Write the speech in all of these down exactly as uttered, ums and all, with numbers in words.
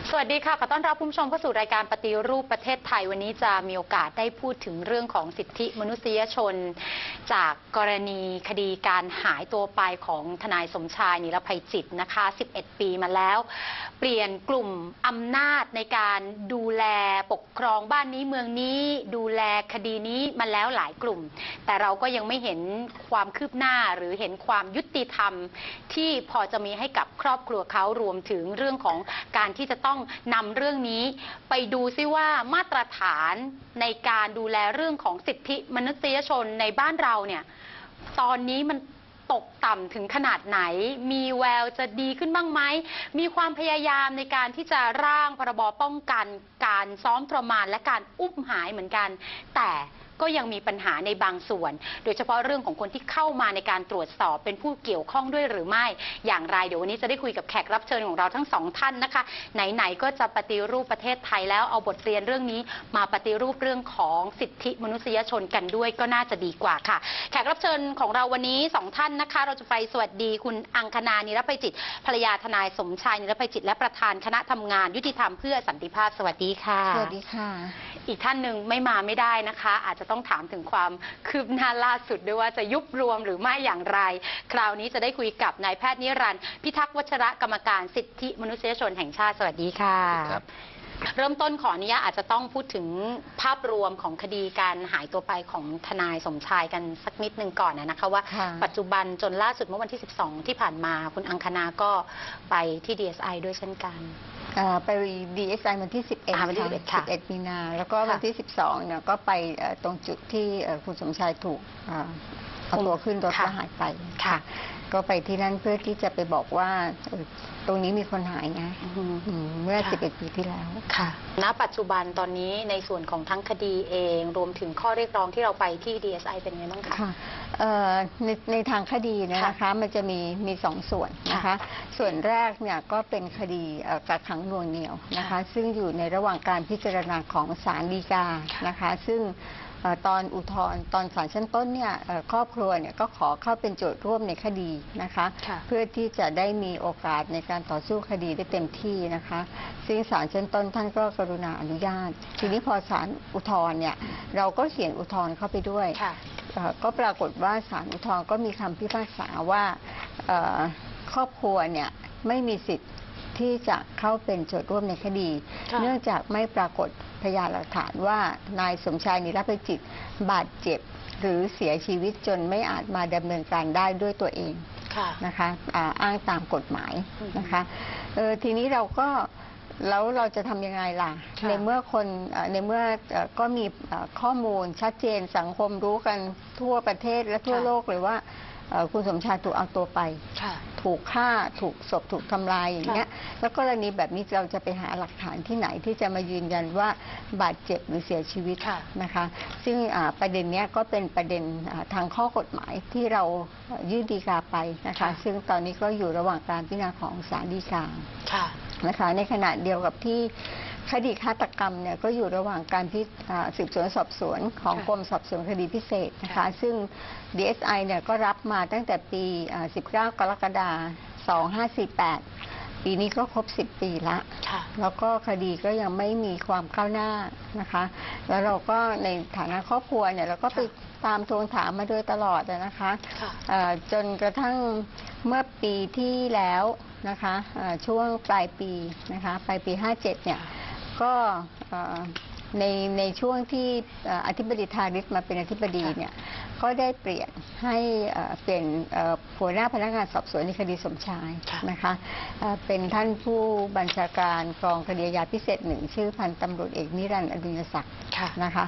สวัสดีค่ะขอต้อนรับคุณผู้ชมเข้าสู่รายการปฏิรูปประเทศไทยวันนี้จะมีโอกาสได้พูดถึงเรื่องของสิทธิมนุษยชนจากกรณีคดีการหายตัวไปของทนายสมชายนิรภัยจิตนะคะสิบเอ็ดปีมาแล้วเปลี่ยนกลุ่มอำนาจในการดูแลปกครองบ้านนี้เมืองนี้ดูแลคดีนี้มาแล้วหลายกลุ่มแต่เราก็ยังไม่เห็นความคืบหน้าหรือเห็นความยุติธรรมที่พอจะมีให้กับครอบครัวเขารวมถึงเรื่องของการที่จะต้องนำเรื่องนี้ไปดูซิว่ามาตรฐานในการดูแลเรื่องของสิทธิมนุษยชนในบ้านเราเนี่ยตอนนี้มันตกต่ำถึงขนาดไหนมีแววจะดีขึ้นบ้างไหมมีความพยายามในการที่จะร่างพรบป้องกันการซ้อมทรมานและการอุ้มหายเหมือนกันแต่ก็ยังมีปัญหาในบางส่วนโดยเฉพาะเรื่องของคนที่เข้ามาในการตรวจสอบเป็นผู้เกี่ยวข้องด้วยหรือไม่อย่างไรเดี๋ยววันนี้จะได้คุยกับแขกรับเชิญของเราทั้งสองท่านนะคะไหนๆก็จะปฏิรูปประเทศไทยแล้วเอาบทเรียนเรื่องนี้มาปฏิรูปเรื่องของสิทธิมนุษยชนกันด้วยก็น่าจะดีกว่าค่ะแขกรับเชิญของเราวันนี้สองท่านนะคะเราจะไปสวัสดีคุณอังคณานิรภัยจิตภรรยาทนายสมชายนิรภัยจิตและประธานคณะทำงานยุติธรรมเพื่อสันติภาพสวัสดีค่ะสวัสดีค่ะอีกท่านหนึ่งไม่มาไม่ได้นะคะอาจจะต้องถามถึงความคืบหน้าล่าสุดด้วยว่าจะยุบรวมหรือไม่อย่างไรคราวนี้จะได้คุยกับนายแพทย์นิรันดร์พิทักษ์วัชระกรรมการสิทธิมนุษยชนแห่งชาติสวัสดีค่ะเริ่มต้นขออนุญาตอาจจะต้องพูดถึงภาพรวมของคดีการหายตัวไปของทนายสมชายกันสักนิดหนึ่งก่อนนะคะว่าปัจจุบันจนล่าสุดเมื่อวันที่สิบสองที่ผ่านมาคุณอังคณาก็ไปที่ ดี เอส ไอ ด้วยเช่นกันไป ดี เอส ไอ วันที่สิบเอ็ดค่ะสิบเอ็ดมีนาแล้วก็วันที่สิบสองเนี่ยก็ไปตรงจุดที่คุณสมชายถูกเอาตัวขึ้นรถแล้วหายไปค่ะก็ไปที่นั่นเพื่อที่จะไปบอกว่าตรงนี้มีคนหายนะเมื่อสิบเอ็ดปีที่แล้วค่ะณปัจจุบันตอนนี้ในส่วนของทั้งคดีเองรวมถึงข้อเรียกร้องที่เราไปที่ ดี เอส ไอ เป็นไงบ้างคะในในทางคดีนะคะมันจะมีมีสองส่วนนะคะส่วนแรกเนี่ยก็เป็นคดีกักขังหน่วงเหนี่ยวนะคะซึ่งอยู่ในระหว่างการพิจารณาของศาลฎีกานะคะซึ่งตอนอุทธรณ์ตอนศาลชั้นต้นเนี่ยครอบครัวเนี่ยก็ขอเข้าเป็นโจทย์ร่วมในคดีนะคะเพื่อที่จะได้มีโอกาสในการต่อสู้คดีได้เต็มที่นะคะซึ่งศาลชั้นต้นท่านก็กรุณาอนุญาตทีนี้พอศาลอุทธรณ์เนี่ยเราก็เขียนอุทธรณ์เข้าไปด้วยก็ปรากฏว่าศาลอุทธรณ์ก็มีคำพิพากษาว่าครอบครัวเนี่ยไม่มีสิทธิ์ที่จะเข้าเป็นโจทย์ร่วมในคดีเนื่องจากไม่ปรากฏพยานหลักฐานว่านายสมชายนิรภัยจิตบาดเจ็บหรือเสียชีวิตจนไม่อาจมาดำเนินการได้ด้วยตัวเองนะคะอ้างตามกฎหมายนะคะเออทีนี้เราก็แล้วเราจะทำยังไงล่ะในเมื่อคนในเมื่อก็มีข้อมูลชัดเจนสังคมรู้กันทั่วประเทศและทั่วโลกเลยว่าคุณสมชายถูกเอาตัวไปถูกฆ่าถูกศพถูกทำลายอย่างเงี้ยแล้วกรณีแบบนี้เราจะไปหาหลักฐานที่ไหนที่จะมายืนยันว่าบาดเจ็บหรือเสียชีวิตนะคะซึ่งประเด็นนี้ก็เป็นประเด็นทางข้อกฎหมายที่เรายื่นฎีกาไปนะคะซึ่งตอนนี้ก็อยู่ระหว่างการพิจารณาของศาลฎีกานะคะในขณะเดียวกับที่คดีฆาตกรรมเนี่ยก็อยู่ระหว่างการที่สืบสวนสอบสวนของกรมสอบสวนคดีพิเศษนะคะซึ่ง ดี เอส ไอ เนี่ยก็รับมาตั้งแต่ปีสิบเก้ากรกฎาคมสองพันห้าร้อยสี่สิบแปดปีนี้ก็ครบสิบปีละแล้วก็คดีก็ยังไม่มีความก้าวหน้านะคะแล้วเราก็ในฐานะครอบครัวเนี่ยเราก็ไปตามทวงถามมาโดยตลอดนะคะจนกระทั่งเมื่อปีที่แล้วนะคะช่วงปลายปีนะคะปลายปีห้าสิบเจ็ดเนี่ยก็ในในช่วงที่อธิบดีธาริศมาเป็นอธิบดีเนี่ยก็ได้เปลี่ยนให้เปลี่ยนหัวหน้าพนักงานสอบสวนในคดีสมชายนะคะเป็นท่านผู้บัญชาการกองคดีอาญาพิเศษหนึ่งชื่อพันตำรวจเอกนิรันดร์อดุลยศักดิ์นะคะ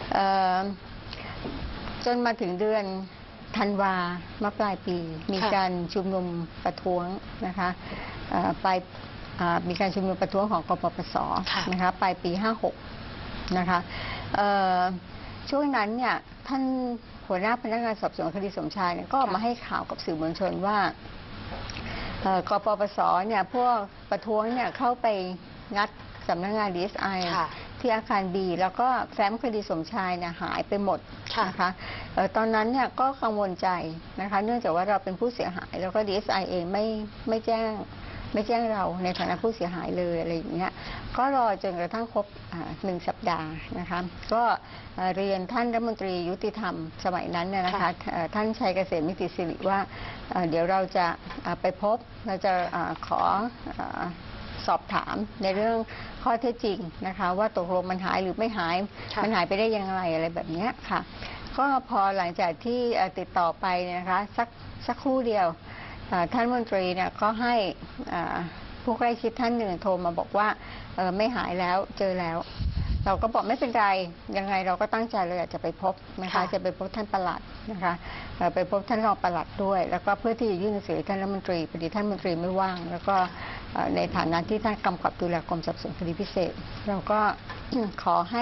จนมาถึงเดือนธันวาเมื่อปลายปีมีการชุมนุมประท้วงนะคะปลายมีการชุมนุมประท้วงของกปปส.นะคะปลายปีห้าสิบหกนะคะช่วงนั้นเนี่ยท่านหัวหน้าพนักงานสอบสวนคดีสมชายเนี่ยก็ออกมาให้ข่าวกับสื่อมวลชนว่ากปปส.เนี่ยพวกประท้วงเนี่ยเข้าไปงัดสำนักงาน ดี เอส ไอ ที่อาคารบีแล้วก็แฟ้มคดีสมชายเนี่ยหายไปหมดนะคะตอนนั้นเนี่ยก็กังวลใจนะคะเนื่องจากว่าเราเป็นผู้เสียหายแล้วก็ ดี เอส ไอ เองไม่ไม่แจ้งไม่แจ้งเราในฐานะผู้เสียหายเลยอะไรอย่างเงี้ยก็รอจนกระทั่งครบหนึ่งสัปดาห์นะคะก็เรียนท่านรัฐมนตรียุติธรรมสมัยนั้นนะคะท่านชัยเกษมมิติสิริว่าเดี๋ยวเราจะไปพบเราจะขอสอบถามในเรื่องข้อเท็จจริงนะคะว่าตกลงมันหายหรือไม่หายมันหายไปได้ยังไงอะไรแบบนี้ค่ะก็พอหลังจากที่ติดต่อไปนะคะสักสักครู่เดียวท่านมนตรีเนี่ยก็ให้ผู้ใกล้ชิดท่านหนึ่งโทรมาบอกว่าไม่หายแล้วเจอแล้วเราก็บอกไม่เป็นไรยังไงเราก็ตั้งใจเลยอยากจะไปพบนะคะจะไปพบท่านปลัดนะคะไปพบท่านรองปลัดด้วยแล้วก็เพื่อที่จะยื่นหนังสือท่านรัฐมนตรีพอดีท่านมนตรีไม่ว่างแล้วก็ในฐานะที่ท่านกำกับดูแลกรมสอบสวนคดีพิเศษเราก็ขอให้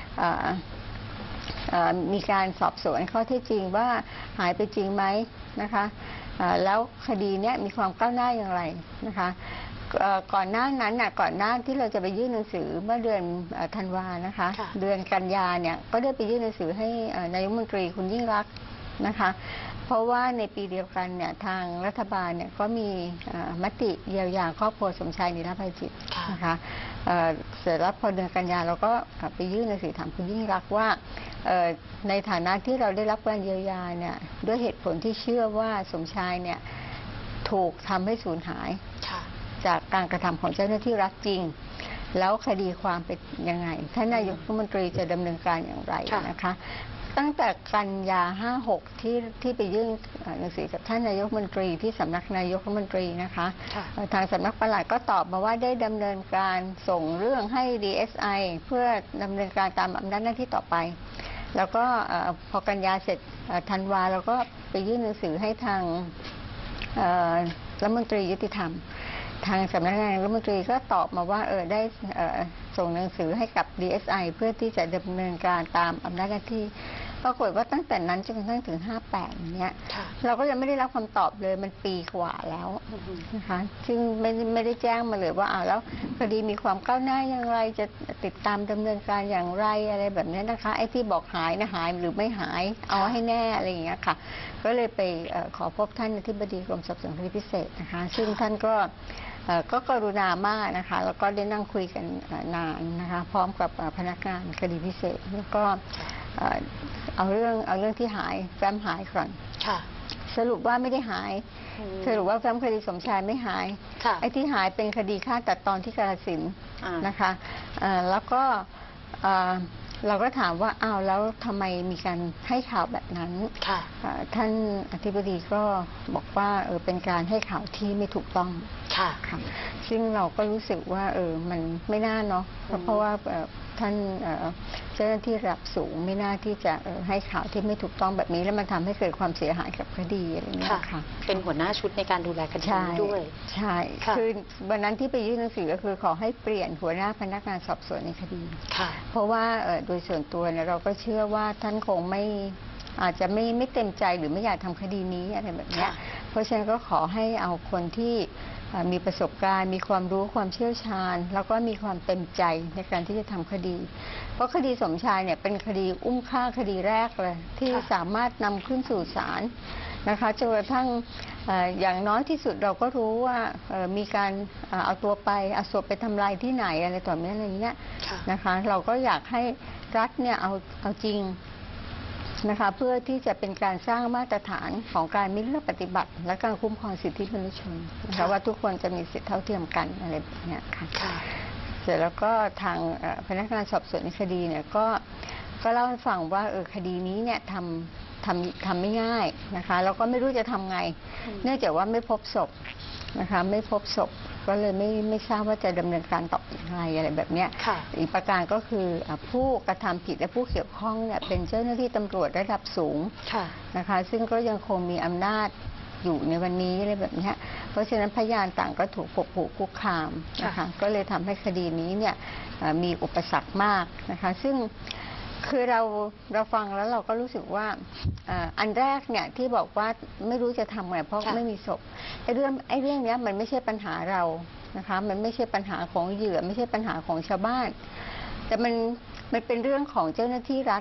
มีการสอบสวนข้อเท็จจริงว่าหายไปจริงไหมนะคะแล้วคดีนี้มีความก้าวหน้าอย่างไรนะคะก่อนหน้านั้นน่ะก่อนหน้าที่เราจะไปยื่นหนังสือเมื่อเดือนธันวานะคะเดือนกันยาเนี่ยก็ได้ไปยื่นหนังสือให้นายกรัฐมนตรีคุณยิ่งรักษณ์นะคะเพราะว่าในปีเดียวกันเนี่ยทางรัฐบาลเนี่ยก็มีมติเยียวยาครอบครัวสมชายนิรภัยจิตนะคะเสร็จแล้วพอเดือนกันยาเราก็ไปยื่นหนังสือถามคุณยิ่งรักษณ์ว่าในฐานะที่เราได้รับการเยียวยาเนี่ยด้วยเหตุผลที่เชื่อว่าสมชายเนี่ยถูกทำให้สูญหายจากการกระทำของเจ้าหน้าที่รัฐจริงแล้วคดีความเป็นยังไงท่านนายกรัฐมนตรีจะดำเนินการอย่างไรนะคะตั้งแต่กันยาห้าหกที่ที่ไปยื่นหนังสือกับท่านนายกรัฐมนตรีที่สำนักนายกรัฐมนตรีนะคะทางสำนักปลัดก็ตอบมาว่าได้ดำเนินการส่งเรื่องให้ ดี เอส ไอ เพื่อดำเนินการตามอำนาจหน้าที่ต่อไปแล้วก็พอกันยาเสร็จธันวาเราก็ไปยื่นหนังสือให้ทางรัฐมนตรียุติธรรมทางสำนักงานรัฐมนตรีก็ตอบมาว่าเออได้ส่งหนังสือให้กับ ดี เอส ไอ เพื่อที่จะดำเนินการตามอำนาจหน้าที่ปรากฏว่าตั้งแต่นั้นจนกระทั่งถึงห้าแปดเนี้ยเราก็ยังไม่ได้รับคำตอบเลยมันปีกว่าแล้วนะคะซึ่งไม่ไม่ได้แจ้งมาเลยว่าอ้าวแล้วคดีมีความก้าวหน้าอย่างไรจะติดตามดำเนินการอย่างไรอะไรแบบนี้นะคะไอ้ที่บอกหายนะหายหรือไม่หายเอาให้แน่อะไรอย่างเงี้ยค่ะก็เลยไปขอพบท่านอธิบดีกรมสอบสวนคดีพิเศษนะคะซึ่งท่านก็ก็กรุณามากนะคะแล้วก็ได้นั่งคุยกันนานนะคะพร้อมกับพนักงานคดีพิเศษแล้วก็เอาเรื่องเอาเรื่องที่หายแฟ้มหายก่อนสรุปว่าไม่ได้หายสรุปว่าแฟ้มคดีสมชายไม่หายไอ้ที่หายเป็นคดีฆ่าตัดตอนที่กาฬสินธุ์นะคะแล้วก็เราก็ถามว่าอ้าวแล้วทำไมมีการให้ข่าวแบบนั้นท่านอธิบดีก็บอกว่าเออเป็นการให้ข่าวที่ไม่ถูกต้องค่ะซึ่งเราก็รู้สึกว่าเออมันไม่น่าเนาะเพราะว่าท่านเจ้าหน้าที่ระดับสูงไม่น่าที่จะให้ข่าวที่ไม่ถูกต้องแบบนี้แล้วมันทำให้เกิดความเสียหายกับคดีอะไรอย่างเงี้ยค่ะเป็นหัวหน้าชุดในการดูแลคดีด้วยใช่คือวันนั้นที่ไปยื่นหนังสือก็คือขอให้เปลี่ยนหัวหน้าพนักงานสอบสวนในคดีเพราะว่าโดยส่วนตัวเนี่ยเราก็เชื่อว่าท่านคงไม่อาจจะไม่ไม่เต็มใจหรือไม่อยากทำคดีนี้อะไรแบบนี้เพราะฉะนั้นก็ขอให้เอาคนที่มีประสบการณ์มีความรู้ความเชี่ยวชาญแล้วก็มีความเต็มใจในการที่จะทำคดีเพราะคดีสมชายเนี่ยเป็นคดีอุ้มฆ่าคดีแรกเลยที่สามารถนำขึ้นสู่ศาลนะคะจนกระทั่งอย่างน้อยที่สุดเราก็รู้ว่ามีการเอาตัวไปเอาศพไปทำลายที่ไหนอะไรต่อเมื่ออะไรเงี้ยนะคะเราก็อยากให้รัฐเนี่ยเอาเอาจริงนะคะเพื่อที่จะเป็นการสร้างมาตรฐานของการไม่เลือกปฏิบัติและการคุ้มครองสิทธิมนุษยชนนะคะว่าทุกคนจะมีสิทธิเท่าเทียมกันอะไรแบบนี้ค่ะเสร็จแล้วก็ทางพนักงานสอบสวนในคดีเนี่ยก็ก็เล่าให้ฟังว่าเออคดีนี้เนี่ยทำทำทำไม่ง่ายนะคะแล้วก็ไม่รู้จะทำไงเนื่องจากว่าไม่พบศพนะคะไม่พบศพก็เลยไม่ไม่ทราบว่าจะดำเนินการต่ออย่างไรอะไรแบบนี้อีกประการก็คือผู้กระทำผิดและผู้เกี่ยวข้องเนี่ยเป็นเจ้าหน้าที่ตำรวจระดับสูงนะคะซึ่งก็ยังคงมีอำนาจอยู่ในวันนี้อะไรแบบนี้เพราะฉะนั้นพยานต่างก็ถูกข่มขู่คุกคามนะคะก็เลยทำให้คดีนี้เนี่ยมีอุปสรรคมากนะคะซึ่งคือเราเราฟังแล้วเราก็รู้สึกว่าอันแรกเนี่ยที่บอกว่าไม่รู้จะทำไงเพราะไม่มีศพไอ้เรื่องไอ้เรื่องนี้มันไม่ใช่ปัญหาเรานะคะมันไม่ใช่ปัญหาของเหยื่อไม่ใช่ปัญหาของชาวบ้านแต่มันมันเป็นเรื่องของเจ้าหน้าที่รัฐ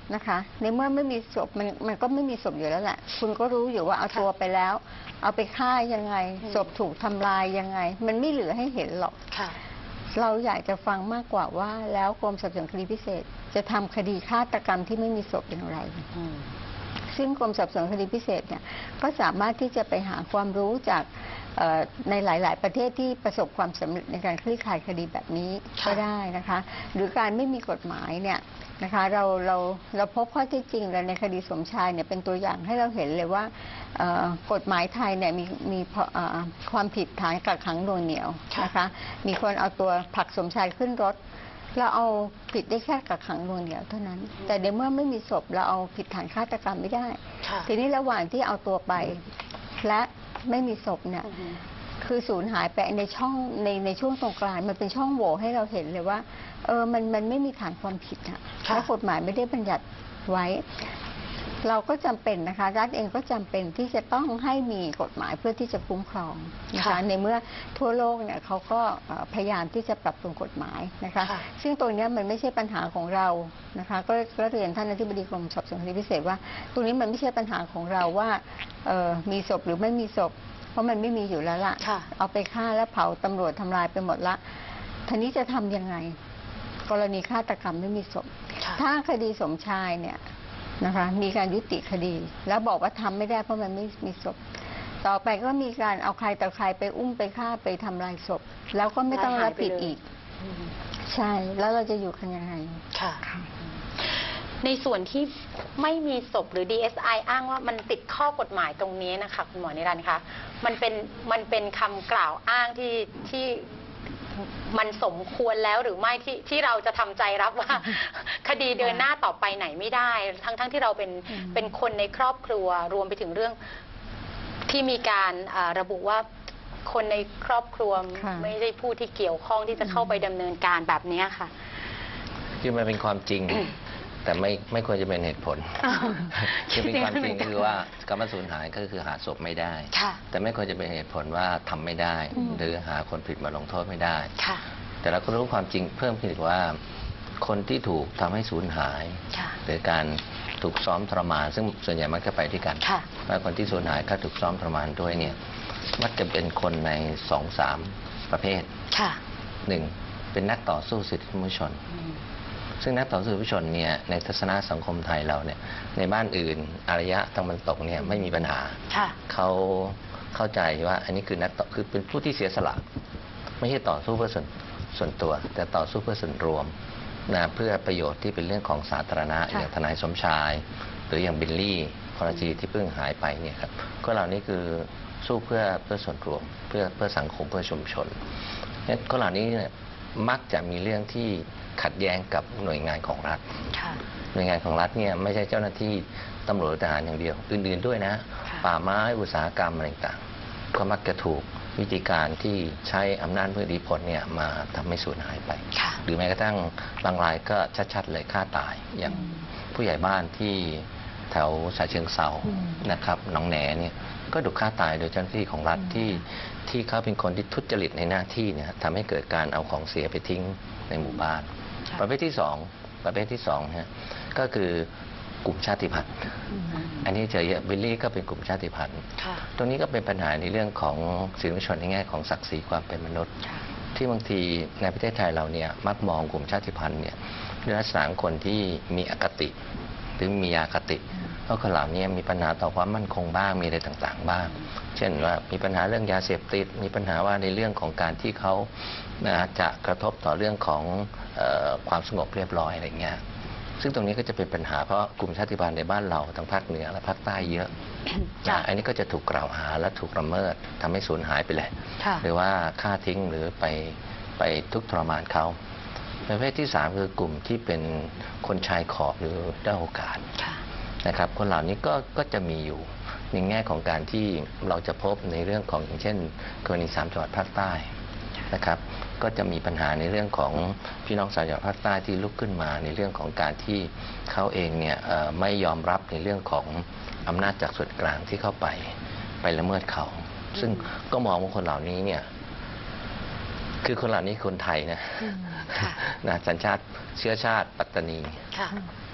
นะคะ ในเมื่อไม่มีศพมันมันก็ไม่มีศพอยู่แล้วแหละคุณก็รู้อยู่ว่าเอาตัวไปแล้ว เอาไปฆ่ายังไงศพถูกทำลายยังไง มันไม่เหลือให้เห็นหรอกเราอยากจะฟังมากกว่าว่าแล้วกรมสอบสวนคดีพิเศษจะทำคดีฆาตกรรมที่ไม่มีศพอย่างไรซึ่งกรมสอบสวนคดีพิเศษเนี่ยก็สามารถที่จะไปหาความรู้จากในหลาย ๆ ประเทศที่ประสบความสำเร็จในการคลี่คลายคดีแบบนี้ก็ได้นะคะหรือการไม่มีกฎหมายเนี่ยนะคะเราเราเราพบข้อเท็จจริงแล้วในคดีสมชายเนี่ยเป็นตัวอย่างให้เราเห็นเลยว่ากฎหมายไทยเนี่ยมีมีความผิดฐานกักขังหน่วงเหนี่ยวนะคะมีคนเอาตัวผลักสมชายขึ้นรถเราเอาผิดได้แค่กักขังหน่วงเหนี่ยวเท่านั้นแต่ในเมื่อไม่มีศพเราเอาผิดฐานฆาตกรรมไม่ได้ทีนี้ระหว่างที่เอาตัวไปและไม่มีศพเนี่ยคือสูญหายไปในช่องในในช่วงตรงกลางมันเป็นช่องโหว่ให้เราเห็นเลยว่าเออมันมันไม่มีฐานความผิดอะและกฎหมายไม่ได้บัญญัติไว้ เราก็จำเป็นนะคะรัฐเองก็จำเป็นที่จะต้องให้มีกฎหมายเพื่อที่จะคุ้มครองนะคะในเมื่อทั่วโลกเนี่ยเขาก็พยายามที่จะปรับปรุงกฎหมายนะคะซึ่งตรงนี้มันไม่ใช่ปัญหาของเรานะคะก็เรียนท่านอธิบดีกรมสอบสวนคดีพิเศษว่าตรงนี้มันไม่ใช่ปัญหาของเราว่ามีศพหรือไม่มีศพเพราะมันไม่มีอยู่แล้วล่ะเอาไปฆ่าแล้วเผาตำรวจทำลายไปหมดละทีนี้จะทำยังไงกรณีฆาตกรรมไม่มีศพถ้าคดีสมชายเนี่ยนะคะมีการยุติคดีแล้วบอกว่าทำไม่ได้เพราะมันไม่มีศพต่อไปก็มีการเอาใครต่อใครไปอุ้มไปฆ่าไปทำลายศพแล้วก็ไม่ต้องรับผิดอีกใช่แล้วเราจะอยู่กันยังไงค่ะในส่วนที่ไม่มีศพหรือ ดี เอส ไอ อ้างว่ามันติดข้อกฎหมายตรงนี้นะคะคุณหมอนิรันดร์คะมันเป็นมันเป็นคำกล่าวอ้างที่ที่มันสมควรแล้วหรือไม่ที่ที่เราจะทำใจรับว่า คดีเดินหน้าต่อไปไหนไม่ได้ ทั้งทั้งที่เราเป็นเป็นคนในครอบครัวรวมไปถึงเรื่องที่มีการระบุว่าคนในครอบครัวไม่ได้ผู้ที่เกี่ยวข้องที่จะเข้าไปดำเนินการแบบนี้ค่ะคือมันเป็นความจริงแต่ไม่ไม่ควรจะเป็นเหตุผลคือเป็นความจริงก็คือว่าการสูญหายก็คือหาศพไม่ได้แต่ไม่ควรจะเป็นเหตุผลว่าทำไม่ได้หรือหาคนผิดมาลงโทษไม่ได้แต่เราก็รู้ความจริงเพิ่มขึ้นอีกว่าคนที่ถูกทำให้สูญหายหรือการถูกซ้อมทรมานซึ่งส่วนใหญ่มักจะไปด้วยกันว่าคนที่สูญหายก็ถูกซ้อมทรมานด้วยเนี่ยมักจะเป็นคนในสองสามประเภทหนึ่งเป็นนักต่อสู้สิทธิมนุษยชนซึ่งนักต่อสู้สิทธิมนุษยชนเนี่ยในทัศนะสังคมไทยเราเนี่ยในบ้านอื่นอารยะตะวันตกเนี่ยไม่มีปัญหาเขาเข้าใจว่าอันนี้คือนักต่อคือเป็นผู้ที่เสียสละไม่ใช่ต่อสู้เพื่อส่วนส่วนตัวแต่ต่อสู้เพื่อส่วนรวมนะเพื่อประโยชน์ที่เป็นเรื่องของสาธารณะอย่างทนายสมชายหรืออย่างบิลลี่พรจีที่เพิ่งหายไปเนี่ยครับก็เหล่านี้คือสู้เพื่อเพื่อส่วนรวมเพื่อเพื่อสังคมเพื่อชุมชนเนี่ยก็เหล่านี้เนี่ยมักจะมีเรื่องที่ขัดแย้งกับหน่วยงานของรัฐหน่วยงานของรัฐเนี่ยไม่ใช่เจ้าหน้าที่ตำรวจทหารอย่างเดียวอื่นๆด้วยนะป่าไม้อุตสาหกรรมอะไรต่างๆก็มักจะถูกวิธีการที่ใช้อำนาจเพื่ออิทธิพลเนี่ยมาทำให้สูญหายไปหรือแม้กระทั่งบางรายก็ชัดๆเลยฆ่าตายอย่างผู้ใหญ่บ้านที่แถวฉะเชิงเทรานะครับหนองแหนเนี่ยก็ถูกฆ่าตายโดยเจ้าหน้าที่ของรัฐที่ที่เขาเป็นคนที่ทุจริตในหน้าที่เนี่ยทำให้เกิดการเอาของเสียไปทิ้งในหมู่บ้านประเภทที่สองประเภทที่สองฮะก็คือกลุ่มชาติพันธุ์อันนี้เจอเยอะบิลลี่ก็เป็นกลุ่มชาติพันธุ์ตรงนี้ก็เป็นปัญหาในเรื่องของสิทธิมนุษยชนในแง่ของศักดิ์ศรีความเป็นมนุษย์ที่บางทีในประเทศไทยเราเนี่ยมักมองกลุ่มชาติพันธุ์เนี่ยด้วยลักษณะคนที่มีอคติหรือมีอคติเพราะคนเหล่านี้มีปัญหาต่อความมั่นคงบ้างมีอะไรต่างๆบ้างเช่นว่ามีปัญหาเรื่องยาเสพติดมีปัญหาว่าในเรื่องของการที่เขานะจะกระทบต่อเรื่องของเอ่อความสงบเรียบร้อยอะไรเงี้ยซึ่งตรงนี้ก็จะเป็นปัญหาเพราะกลุ่มชาติพันธุ์ในบ้านเราทางภาคเหนือและภาคใต้เยอะอันนี้ก็จะถูกกล่าวหาและถูกละเมิดทำให้สูญหายไปเลยหรือว่าฆ่าทิ้งหรือไปไปทุกข์ทรมานเขาประเภทที่สามคือกลุ่มที่เป็นคนชายขอบหรือด้อยโอกาสนะครับคนเหล่านี้ก็ก็จะมีอยู่ในแง่ของการที่เราจะพบในเรื่องของอย่างเช่นกรณีสามจังหวัดภาคใต้นะครับก็จะมีปัญหาในเรื่องของพี่น้องชาวจังหวัดภาคใต้ที่ลุกขึ้นมาในเรื่องของการที่เขาเองเนี่ยไม่ยอมรับในเรื่องของอำนาจจากส่วนกลางที่เข้าไปไปละเมิดเขาซึ่งก็มองว่าคนเหล่านี้เนี่ยคือคนเหล่านี้คนไทยนะนะสัญชาติเชื้อชาติปัตตานี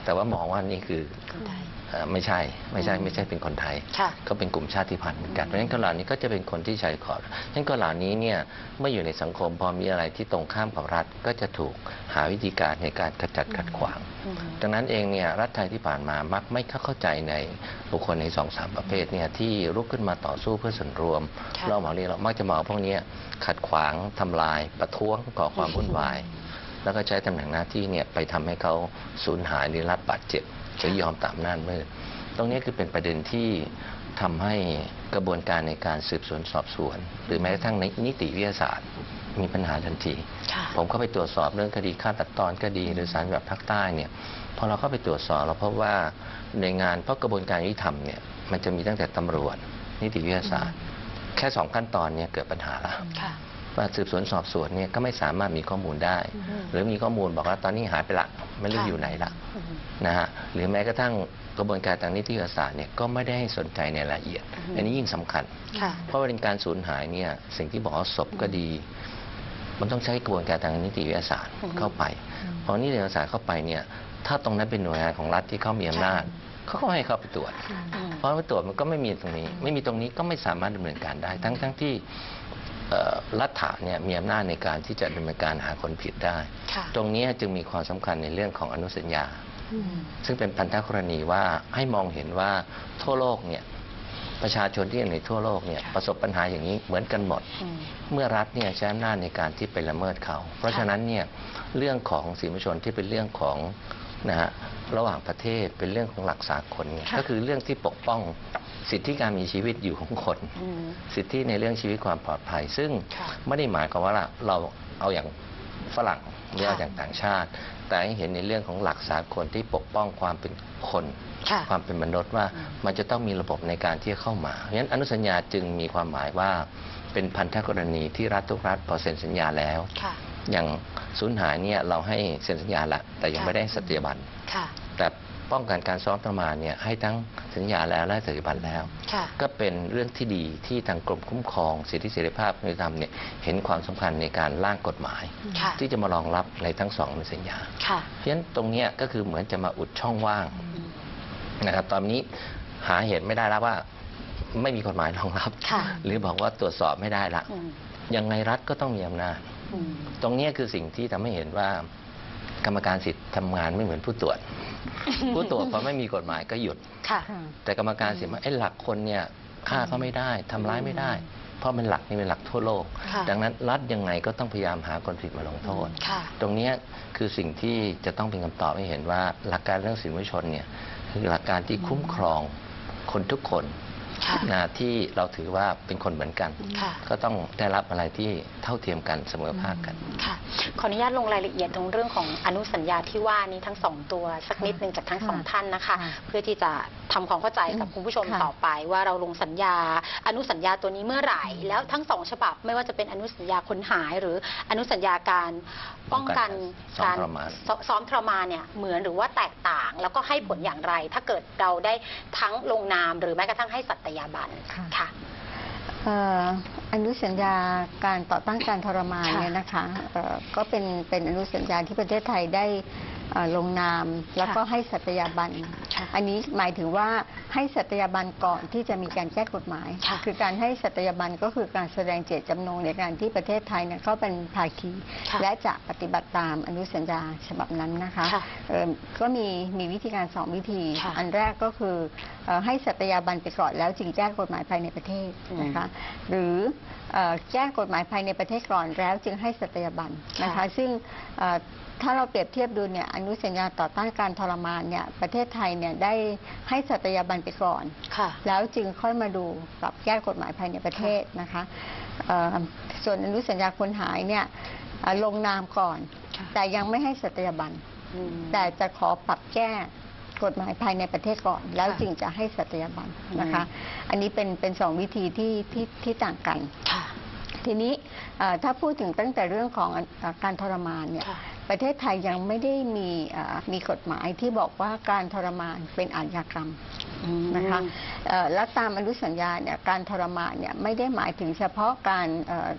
แต่ว่ามองว่านี่คือคนไทยเอ่อไม่ใช่ไม่ใช่ไม่ใช่เป็นคนไทยค่ะก็เป็นกลุ่มชาติพันธุ์เหมือนกันเพราะฉะนั้นคนเหล่านี้ก็จะเป็นคนที่ใช้ขอดเพราะฉะนั้นคนเหล่านี้เนี่ยเมื่ออยู่ในสังคมพอมีอะไรที่ตรงข้ามกับรัฐก็จะถูกหาวิธีการในการขจัดขัดขวางอืมดังนั้นเองเนี่ยรัฐไทยที่ผ่านมามักไม่เข้าใจในบุคคลในสองสามประเภทเนี่ยที่ลุกขึ้นมาต่อสู้เพื่อส่วนรวมค่ะเราหมอเรียเรามักจะมองพวกเนี้ยขัดขวางทำลายประท้วงก่อความวุ่นวาย แล้วก็ใช้ตำแหน่งหน้าที่เนี่ยไปทำให้เขาสูญหายหรือรับบาดเจ็บหรือยอมตามหน้ามืดตรงนี้คือเป็นประเด็นที่ทำให้กระบวนการในการสืบสวนสอบสวน หรือแม้กระทั่งในนิติวิทยาศาสตร์มีปัญหาทันทีค่ะผมเข้าไปตรวจสอบเรื่องคดีฆ่าตัดตอนก็ดีหรือสารแบบภาคใต้เนี่ยพอเราเข้าไปตรวจสอบเราพบว่าในงานเพราะกระบวนการยุติธรรมเนี่ยมันจะมีตั้งแต่ตำรวจนิติวิทยาศาสตร์ แค่สองขั้นตอนเนี่ยเกิดปัญหาแล้วค่ะว่าสืบสวนสอบสวนเนี่ยก็ไม่สามารถมีข้อมูลได้อืมหรือมีข้อมูลบอกว่าตอนนี้หายไปละไม่รู้ค่ะอยู่ไหนละอืมนะฮะหรือแม้กระทั่งกระบวนการทางนิติวิทยาศาสตร์เนี่ยก็ไม่ได้ให้สนใจในรายละเอียดอืมอันนี้ยิ่งสำคัญค่ะเพราะว่าเป็นการสูญหายเนี่ยสิ่งที่บอกว่าศพก็ดี มันต้องใช้กระบวนการทางนิติวิทยาศาสตร์อืมเข้าไปพอนิติวิทยาศาสตร์เข้าไปเนี่ยถ้าตรงนั้นเป็นหน่วยงานของรัฐที่เขามีอำนาจเขาก็ให้เข้าไปตรวจอืมเพราะว่าตรวจมันก็ไม่มีตรงนี้ ไม่มีตรงนี้ก็ไม่สามารถดำเนินการได้ ทั้งทั้งที่เอ่อรัฐะเนี่ยมีอำนาจในการที่จะดำเนินการหาคนผิดได้ค่ะตรงนี้จึงมีความสำคัญในเรื่องของอนุสัญญาอืมซึ่งเป็นพันธกรณีว่าให้มองเห็นว่าทั่วโลกเนี่ยประชาชนที่อยู่ในทั่วโลกเนี่ยค่ะประสบปัญหาอย่างนี้เหมือนกันหมดอืมเมื่อรัฐเนี่ยใช้อำนาจในการที่ไปละเมิดเขา เพราะฉะนั้นเนี่ยเรื่องของสิทธิมนุษยชนที่เป็นเรื่องของนะฮะระหว่างประเทศเป็นเรื่องของหลักสากลเนี่ยค่ะก็คือเรื่องที่ปกป้องสิทธิการมีชีวิตอยู่ของคนอืมสิทธิในเรื่องชีวิตความปลอดภัย ซึ่งค่ะไม่ได้หมายความว่าเราเอาอย่างฝรั่งหรือเอาค่ะอย่างต่างชาติ แต่ให้เห็นในเรื่องของหลักสากลที่ปกป้องความเป็นคนค่ะความเป็นมนุษย์ว่าอืมมันจะต้องมีระบบในการที่จะเข้ามาเพราะฉะนั้นอนุสัญญาจึงมีความหมายว่าเป็นพันธกรณีที่รัฐทุกรัฐพอเซ็นสัญญาแล้วค่ะอย่างสูญหายเนี่ยเราให้เซ็นสัญญาละแต่ยังค่ะไม่ได้สัตยาบันค่ะแต่ป้องกันการซ้อมประมาณเนี่ยให้ทั้งสัญญาแล้วและสัตยาบันแล้วค่ะก็เป็นเรื่องที่ดีที่ทางกรมคุ้มครองสิทธิเสรีภาพในธรรมเนี่ยเห็นความสำคัญในการร่างกฎหมายค่ะที่จะมารองรับในทั้งสองอนุสัญญาค่ะเพราะฉะนั้นตรงเนี้ยก็คือเหมือนจะมาอุดช่องว่างนะครับตอนนี้หาเหตุไม่ได้แล้วว่าไม่มีกฎหมายรองรับค่ะหรือบอกว่าตรวจสอบไม่ได้ละอืมยังไงรัฐก็ต้องมีอำนาจอืมตรงเนี้ยคือสิ่งที่ทำให้เห็นว่ากรรมการสิทธิ์ทำงานไม่เหมือนผู้ตรวจ ผู้ตรวจพอไม่มีกฎหมายก็หยุดค่ะค่ะแต่กรรมการสิทธิ์ว่าไอ้หลักคนเนี่ยฆ่าก็ไม่ได้ทำร้ายไม่ได้ เพราะมันหลักนี่เป็นหลักทั่วโลกค่ะดังนั้นรัฐยังไงก็ต้องพยายามหาคนผิดมาลงโทษค่ะตรงเนี้ยคือสิ่งที่จะต้องเป็นคำตอบให้เห็นว่าหลักการเรื่องสิทธิมนุษยชนเนี่ยคือหลักการที่คุ้มครองคนทุกคนค่ะนะที่เราถือว่าเป็นคนเหมือนกันค่ะก็ต้องได้รับอะไรที่เท่าเทียมกันเสมอภาคกันค่ะ ขออนุญาตลงรายละเอียดตรงเรื่องของอนุสัญญาที่ว่านี้ทั้งสองตัวสักนิดหนึ่งจากทั้งสองท่านนะคะค่ะเพื่อที่จะทำความเข้าใจกับคุณผู้ชมค่ะต่อไปว่าเราลงสัญญา อนุสัญญาตัวนี้เมื่อไหร่ แล้วทั้งสองฉบับไม่ว่าจะเป็นอนุสัญญาคนหาย หรืออนุสัญญาการป้องกันซ้อมการทรมานซซ้อมทรมานเนี่ยเหมือนหรือว่าแตกต่าง แล้วก็ให้ผลอย่างไร ถ้าเกิดเราได้ทั้งลงนามหรือแม้กระทั่งให้สัตยาบันค่ะค่ะเอ่ออนุสัญญาการต่อต้านการทรมานค่ะเนี่ยนะคะเอ่อก็เป็นเป็นอนุสัญญาที่ประเทศไทยได้เอ่อลงนามแล้วก็ให้สัตยาบันค่ะอันนี้หมายถึงว่าให้สัตยาบันก่อนที่จะมีการแก้กฎหมายค่ะคือการให้สัตยาบันก็คือการแสดงเจตจำนงในการที่ประเทศไทยเนี่ยเข้าเป็นภาคีค่ะและจะปฏิบัติตามอนุสัญญาฉบับนั้นนะคะค่ะเอ่อก็มีมีวิธีการสองวิธีค่ะอันแรกก็คือเอ่อให้สัตยาบันไปก่อนแล้วจึงแก้กฎหมายภายในประเทศนะคะ หรือเอ่อแก้กฎหมายภายในประเทศก่อนแล้วจึงให้สัตยาบันนะคะค่ะซึ่งเอ่อถ้าเราเปรียบเทียบดูเนี่ยอนุสัญญาต่อต้านการทรมานเนี่ยประเทศไทยเนี่ยได้ให้สัตยาบันไปก่อนค่ะแล้วจึงค่อยมาดูปรับแก้กฎหมายภายในประเทศนะคะเอ่อส่วนอนุสัญญาคนหายเนี่ยเอ่อลงนามก่อนค่ะแต่ยังไม่ให้สัตยาบันอืมแต่จะขอปรับแก้กฎหมายภายในประเทศก่อน แล้วค่ะจึงจะให้สัตยาบันนะคะอืมอันนี้เป็นเป็นสองวิธีที่ที่ที่ต่างกันค่ะทีนี้เอ่อถ้าพูดถึงตั้งแต่เรื่องของเอ่อการทรมานเนี่ยค่ะประเทศไทยยังไม่ได้มีเอ่อมีกฎหมายที่บอกว่าการทรมานเป็นอาชญากรรมอืมนะคะเอ่อและตามอนุสัญญาเนี่ยการทรมานเนี่ยไม่ได้หมายถึงเฉพาะการเอ่อ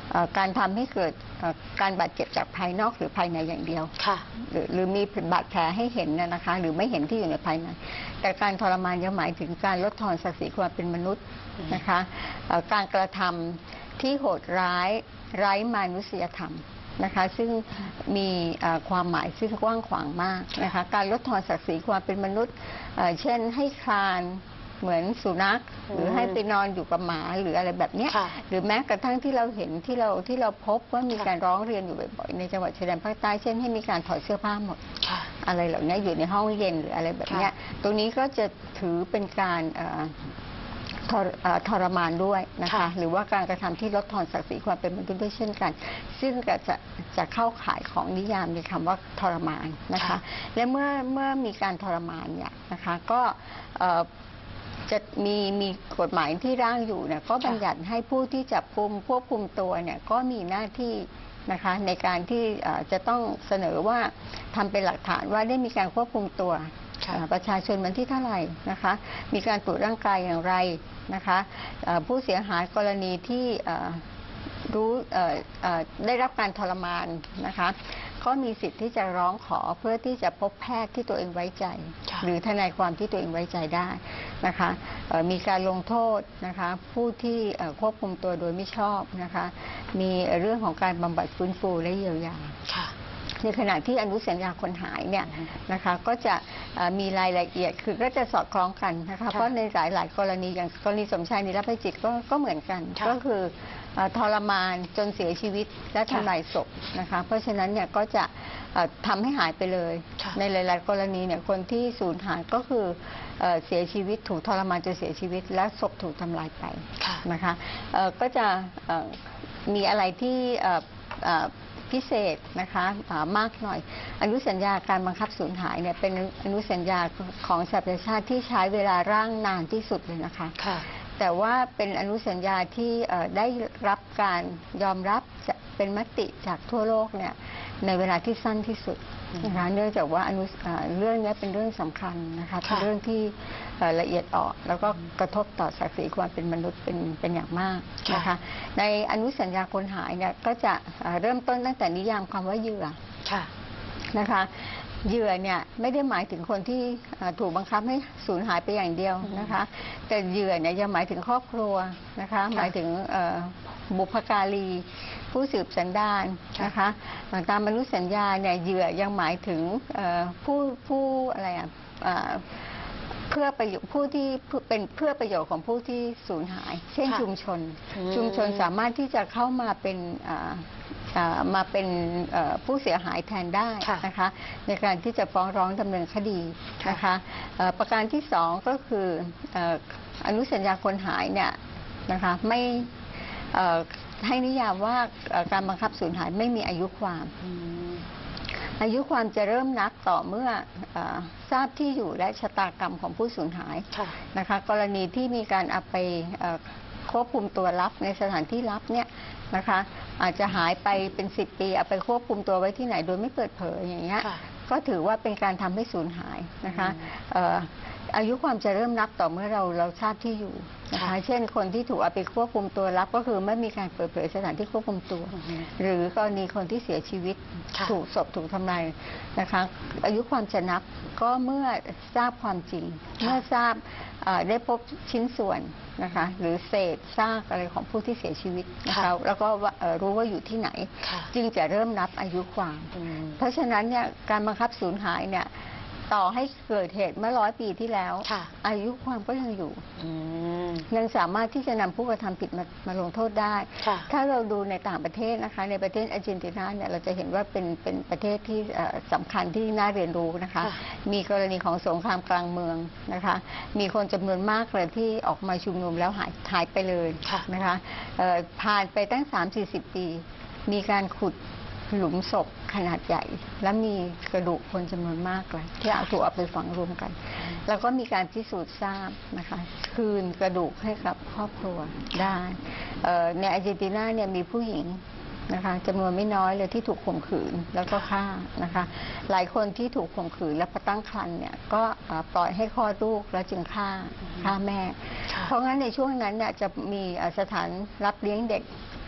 เอ่อการทำให้เกิดเอ่อการบาดเจ็บจากภายนอกหรือภายในอย่างเดียวค่ะหรือหรือมีบาดแผลให้เห็นนะนะคะ หรือไม่เห็นที่อยู่ในภายในแต่การทรมานยังหมายถึงการลดทอนศักดิ์ศรีความเป็นมนุษย์นะคะเอ่อการกระทำที่โหดร้ายไร้มานุษยธรรมนะคะซึ่งมีเอ่อความหมายซึ่งกว้างขวางมากนะคะการลดทอนศักดิ์ศรีความเป็นมนุษย์เอ่อเช่นให้คลานเหมือนสุนัขหรือให้ไปนอนอยู่กับหมาหรืออะไรแบบเนี้ยค่ะหรือแม้กระทั่งที่เราเห็นที่เราที่เราพบว่ามีค่ะการร้องเรียนอยู่บ่อยๆในจังหวัดชายแดนภาคใต้เช่นให้มีการถอดเสื้อผ้าหมดค่ะอะไรเหล่านี้อยู่ในห้องเย็นหรืออะไรแบบเนี้ยค่ะตรงนี้ก็จะถือเป็นการเอ่อทรเอ่อทรมานด้วยนะคะค่ะหรือว่าการกระทำที่ลดทอนศักดิ์ศรีความเป็นมนุษย์ด้วยเช่นกัน ซึ่งก็จะจะเข้าข่ายของนิยามในคำว่าทรมานนะคะค่ะและเมื่อเมื่อมีการทรมานเนี่ยนะคะก็เอ่อจะมีมีกฎหมายที่ร่างอยู่เนี่ยก็บัญญัติให้ผู้ที่จับกุมควบคุมตัวเนี่ยก็มีหน้าที่นะคะในการที่เอ่อจะต้องเสนอว่าทำเป็นหลักฐานว่าได้มีการควบคุมตัวค่ะเอ่อประชาชนวันที่เท่าไหร่นะคะมีการตรวจร่างกายอย่างไรนะคะเอ่อผู้เสียหายกรณีที่เอ่อรู้เอ่อเอ่อได้รับการทรมานนะคะก็มีสิทธิ์ที่จะร้องขอเพื่อที่จะพบแพทย์ที่ตัวเองไว้ใจค่ะหรือทนายความที่ตัวเองไว้ใจได้นะคะเอ่อมีการลงโทษนะคะผู้ที่เอ่อควบคุมตัวโดยไม่ชอบนะคะมีเรื่องของการบำบัดฟื้นฟูและเยียวยาค่ะในขณะที่อนุสัญญาคนหายเนี่ยนะคะก็จะเอ่อมีรายละเอียดคือก็จะสอดคล้องกันนะคะค่ะเพราะในหลายหลายๆกรณีอย่างกรณีสมชายนิรภัยจิตก็ก็เหมือนกันค่ะก็คือเอ่อทรมานจนเสียชีวิตและทำลายศพนะคะเพราะฉะนั้นเนี่ยก็จะเอ่อทำให้หายไปเลยค่ะในหลาย ๆ กรณีเนี่ยคนที่สูญหายก็คือเอ่อเสียชีวิตถูกทรมานจนเสียชีวิตและศพถูกทำลายไปค่ะนะคะเอ่อก็จะเอ่อมีอะไรที่เอ่อเอ่อพิเศษนะคะอ่ามากหน่อย อนุสัญญาการบังคับสูญหายเนี่ยเป็นอนุสัญญาของสหประชาชาติที่ใช้เวลาร่างนานที่สุดเลยนะคะค่ะแต่ว่าเป็นอนุสัญญาที่เอ่อได้รับการยอมรับจะเป็นมติจากทั่วโลกเนี่ยในเวลาที่สั้นที่สุดนะคะเนื่องจากว่าอนุเอ่อเรื่องนี้เป็นเรื่องสำคัญนะคะเป็นค่ะเรื่องที่เอ่อละเอียดอ่อนแล้วก็กระทบต่อศักดิ์ศรีความเป็นมนุษย์เป็นเป็นอย่างมากนะคะในอนุสัญญาคนหายเนี่ยก็จะเอ่อเริ่มต้นตั้งแต่นิยามคำว่าเหยื่อค่ะนะคะเหยื่อเนี่ยไม่ได้หมายถึงคนที่เอ่อถูกบังคับให้สูญหายไปอย่างเดียวนะคะ แต่เหยื่อเนี่ยยังหมายถึงครอบครัวนะคะค่ะหมายถึงเอ่อบุพการี ผู้สืบสันดานนะคะตามอนุสัญญาเนี่ยเหยื่อยังหมายถึงเอ่อผู้ผู้อะไรอ่ะเอ่อเพื่อประโยชน์ผู้ที่เป็นเพื่อประโยชน์ของผู้ที่สูญหาย เช่นค่ะชุมชนอืมชุมชนสามารถที่จะเข้ามาเป็นอ่าอ่ามาเป็นเอ่อผู้เสียหายแทนได้ค่ะนะคะในการที่จะฟ้องร้องดำเนินคดีนะคะเอ่อประการที่สองก็คือเอ่ออนุสัญญาคนหายเนี่ยนะคะไม่เอ่อให้นิยามว่าเอ่อการบังคับสูญหายไม่มีอายุความอืมอายุความจะเริ่มนับต่อเมื่อเอ่อทราบที่อยู่และชะตากรรมของผู้สูญหายค่ะนะคะกรณีที่มีการเอาไปเอ่อควบคุมตัวลับในสถานที่ลับเนี่ยนะคะอาจจะหายไปเป็นสิบปีเอาไปควบคุมตัวไว้ที่ไหนโดยไม่เปิดเผยอย่างเงี้ยค่ะก็ถือว่าเป็นการทำให้สูญหายนะคะอืมเอ่ออายุความจะเริ่มนับต่อเมื่อเราเราทราบที่อยู่นะคะค่ะเช่นคนที่ถูกเอาไปควบคุมตัวลับก็คือไม่มีการเปิดเผยสถานที่ควบคุมตัวอือฮึหรือกรณีคนที่เสียชีวิตค่ะถูกศพถูกทำลายนะคะ อายุความจะนับก็เมื่อทราบความจริงค่ะเมื่อทราบเอ่อได้พบชิ้นส่วนนะคะหรือเศษซากอะไรของผู้ที่เสียชีวิตนะคะแล้วก็ว่าเอ่อรู้ว่าอยู่ที่ไหนค่ะจึงจะเริ่มนับอายุความอืมเพราะฉะนั้นเนี่ยการบังคับสูญหายเนี่ยต่อให้เกิดเหตุเมื่อร้อยปีที่แล้วค่ะอายุความก็ยังอยู่อืมยังสามารถที่จะนำผู้กระทำผิดมามาลงโทษได้ค่ะถ้าเราดูในต่างประเทศนะคะในประเทศอาร์เจนตินาเนี่ยเราจะเห็นว่าเป็นเป็นประเทศที่เอ่อสำคัญที่น่าเรียนรู้นะคะค่ะมีกรณีของสงครามกลางเมืองนะคะ มีคนจำนวนมากเลยที่ออกมาชุมนุมแล้วหายหายไปเลยค่ะนะคะเอ่อผ่านไปตั้ง สามถึงสี่สิบ ปี มีการขุดหลุมศพขนาดใหญ่ และมีกระดูกคนจำนวนมากเลยที่เอาถูกเอาไปฝังรวมกัน แล้วก็มีการพิสูจน์ทราบนะคะ คืนกระดูกให้กับครอบครัวได้เอ่อในอาร์เจนตินาเนี่ยมีผู้หญิงนะคะจำนวนไม่น้อยเลยที่ถูกข่มขืนแล้วก็ฆ่านะคะ หลายคนที่ถูกข่มขืนและพอตั้งครรภ์เนี่ยก็เอ่อปล่อยให้คลอดลูกแล้วจึงฆ่าฆ่าแม่ค่ะเพราะงั้นในช่วงนั้นเนี่ยจะมีเอ่อสถานรับเลี้ยงเด็ก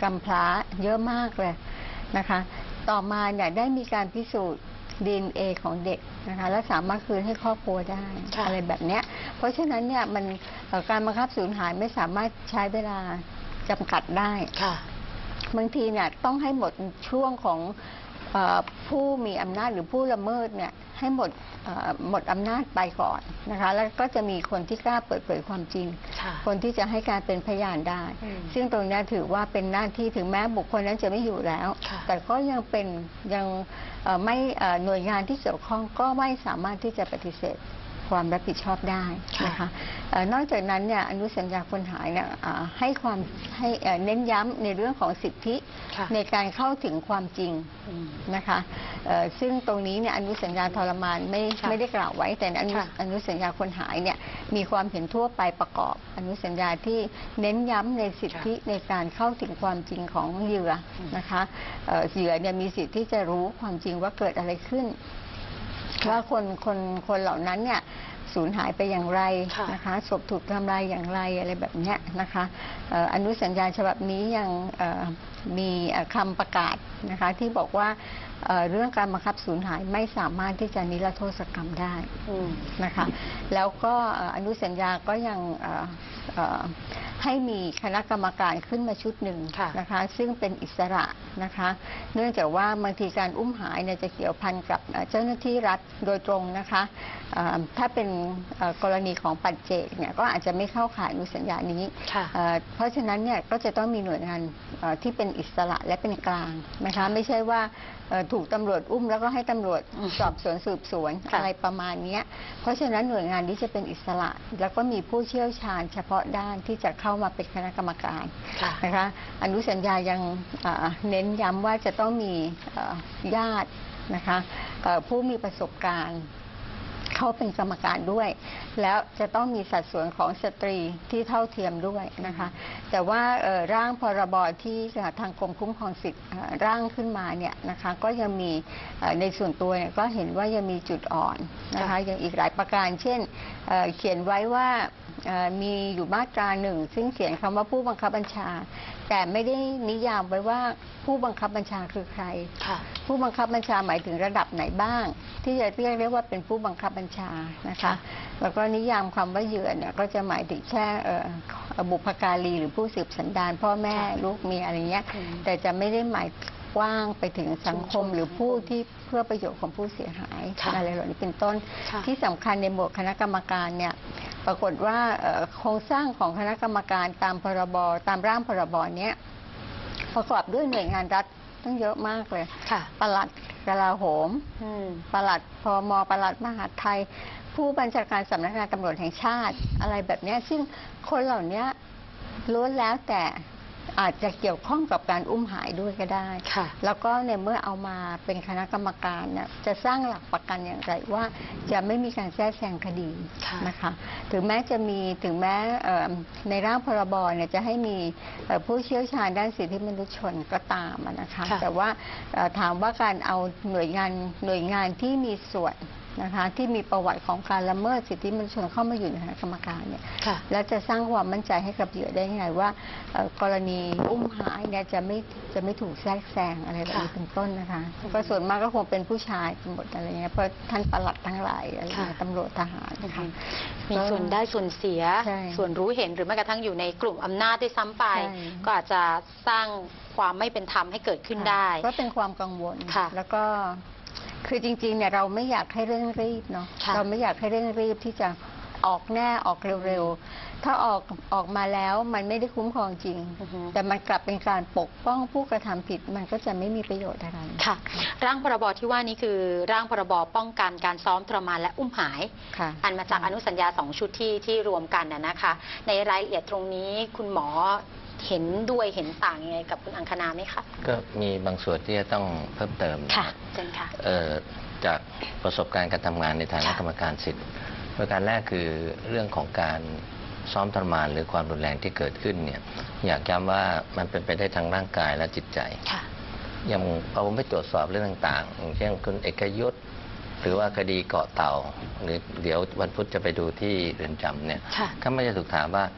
กำพร้าเยอะมากเลยนะคะต่อมาเนี่ยได้มีการพิสูจน์ ดี เอ็น เอ ของเด็กนะคะและสามารถคืนให้ครอบครัวได้อะไรแบบเนี้ยเพราะฉะนั้นเนี่ยมันการบังคับสูญหายไม่สามารถใช้เวลาจำกัดได้บางทีเนี่ยต้องให้หมดช่วงของเอ่อผู้มีอำนาจหรือผู้ละเมิดเนี่ยให้หมดเอ่อหมดอำนาจไปก่อนนะคะแล้วก็จะมีคนที่กล้าเปิดเผยความจริงคนที่จะให้การเป็นพยานได้ซึ่งตรงนี้ถือว่าเป็นหน้าที่ถึงแม้บุคคลนั้นจะไม่อยู่แล้วแต่ก็ยังเป็นยังเอ่อไม่เอ่อหน่วยงานที่เกี่ยวข้องก็ไม่สามารถที่จะปฏิเสธความรับผิดชอบได้นะคะเอ่อนอกจากนั้นเนี่ยอนุสัญญาคนหายเนี่ยอ่าให้ความให้เอ่อเน้นย้ำในเรื่องของสิทธิในการเข้าถึงความจริงนะคะเอ่อซึ่งตรงนี้เนี่ยอนุสัญญาทรมานไม่ไม่ได้กล่าวไว้แต่อนุอนุสัญญาคนหายเนี่ยมีความเห็นทั่วไปประกอบอนุสัญญาที่เน้นย้ำในสิทธิในการเข้าถึงความจริงของเหยื่อนะคะเอ่อเหยื่อเนี่ยมีสิทธิที่จะรู้ความจริงว่าเกิดอะไรขึ้นว่าคนคนคนเหล่านั้นเนี่ยสูญหายไปอย่างไรนะคะศพถูกทำลายอย่างไรอะไรแบบนี้นะคะอนุสัญญาฉบับนี้ยังมีคำประกาศนะคะที่บอกว่าเรื่องการบังคับสูญหายไม่สามารถที่จะนิรโทษกรรมได้นะคะแล้วก็อนุสัญญาก็ยังให้มีคณะกรรมการขึ้นมาชุดหนึ่งนะคะซึ่งเป็นอิสระนะคะเนื่องจากว่าบางทีการอุ้มหายเนี่ยจะเกี่ยวพันกับเจ้าหน้าที่รัฐโดยตรงนะคะถ้าเป็นกรณีของปัจเจกเนี่ยก็อาจจะไม่เข้าข่ายอนุสัญญานี้เพราะฉะนั้นเนี่ยก็จะต้องมีหน่วยงานที่เป็นอิสระและเป็นกลางนะคะไม่ใช่ว่าถูกตำรวจอุ้มแล้วก็ให้ตำรวจสอบสวนสืบสวนอะไรประมาณนี้เพราะฉะนั้นหน่วยงานนี้จะเป็นอิสระแล้วก็มีผู้เชี่ยวชาญเฉพาะด้านที่จะเข้ามาเป็นคณะกรรมการนะคะอนุสัญญายังเน้นย้ำว่าจะต้องมีญาตินะคะผู้มีประสบการณ์เขาเป็นกรรมการด้วยแล้วจะต้องมีสัดส่วนของสตรีที่เท่าเทียมด้วยนะคะแต่ว่าร่างพรบที่ทางกรมคุ้มครองสิทธิ์ร่างขึ้นมาเนี่ยนะคะก็ยังมีในส่วนตัวก็เห็นว่ายังมีจุดอ่อนนะคะยังอีกหลายประการเช่นเขียนไว้ว่ามีอยู่มาตราหนึ่งซึ่งเขียนคำว่าผู้บังคับบัญชาแต่ไม่ได้นิยามไว้ว่าผู้บังคับบัญชาคือใครผู้บังคับบัญชาหมายถึงระดับไหนบ้างที่จะเรียกได้ว่าเป็นผู้บังคับบัญชานะคะแล้วก็นิยามคำว่าเหยื่อเนี่ยก็จะหมายถึงแค่บุพการีหรือผู้สืบสันดานพ่อแม่ลูกเมียอะไรเงี้ยแต่จะไม่ได้หมายกว้างไปถึงสังคมหรือผู้ที่เพื่อประโยชน์ของผู้เสียหายอะไรเหล่านี้เป็นต้นที่สำคัญในหมวดคณะกรรมการเนี่ยปรากฏว่าโครงสร้างของคณะกรรมการตามพรบตามร่างพรบเนี้ยประกอบด้วยหน่วยงานรัฐตั้งเยอะมากเลยปลัดกลาโหมปลัดพมปลัดมหาดไทยผู้บัญชาการสำนักงานตำรวจแห่งชาติอะไรแบบนี้ซึ่งคนเหล่านี้ล้วนแล้วแต่อาจจะเกี่ยวข้องกับการอุ้มหายด้วยก็ได้แล้วก็ในเมื่อเอามาเป็นคณะกรรมการเนี่ยจะสร้างหลักประกันอย่างไรว่าจะไม่มีการแทรกแซงคดีนะคะถึงแม้จะมีถึงแม้ในร่างพรบเนี่ยจะให้มีผู้เชี่ยวชาญด้านสิทธิมนุษยชนก็ตามนะคะแต่ว่าถามว่าการเอาหน่วยงานหน่วยงานที่มีส่วนนะคะที่มีประวัติของการละเมิดสิทธิมนุษยชนเข้ามาอยู่ในคณะกรรมการเนี่ยและจะสร้างความมั่นใจให้กับเหยื่อได้ยังไงว่ากรณีอุ้มหายเนี่ยจะไม่จะไม่ถูกแทรกแซงอะไรแบบนี้เป็นต้นนะคะก็ส่วนมากก็คงเป็นผู้ชายหมดอะไรเงี้ยเพราะท่านปลัดทั้งหลายอะไรตำรวจทหารนะคะมีส่วนได้ส่วนเสียส่วนรู้เห็นหรือแม้กระทั่งอยู่ในกลุ่มอำนาจด้วยซ้ำไปก็อาจจะสร้างความไม่เป็นธรรมให้เกิดขึ้นได้ก็เป็นความกังวลแล้วก็คือจริงๆเนี่ยเราไม่อยากให้เร่งรีบเนาะเราไม่อยากให้เร่งรีบที่จะออกแน่ออกเร็วๆถ้าออกออกมาแล้วมันไม่ได้คุ้มครองจริงแต่มันกลับเป็นการปกป้องผู้กระทำผิดมันก็จะไม่มีประโยชน์อะไรค่ะร่างพรบที่ว่านี้คือร่างพรบป้องกันการซ้อมทรมานและอุ้มหายอันมาจากอนุสัญญาสองชุดที่ที่รวมกันนะคะในรายละเอียดตรงนี้คุณหมอเห็นด้วยเห็นต่างยังไงกับคุณอังคณาไหมคะก็มีบางส่วนที่จะต้องเพิ่มเติมค่ะเช่นค่ะจากประสบการณ์การทำงานในฐานะกรรมการสิทธิ์ประการแรกคือเรื่องของการซ้อมทรมานหรือความรุนแรงที่เกิดขึ้นเนี่ยอยากย้ำว่ามันเป็นไปได้ทั้งร่างกายและจิตใจอย่างเราไปตรวจสอบเรื่องต่างๆอย่างเช่นคุณเอกยุทธหรือว่าคดีเกาะเต่าหรือเดี๋ยววันพุธจะไปดูที่เรือนจำเนี่ยถ้าไม่จะถูกถามว่า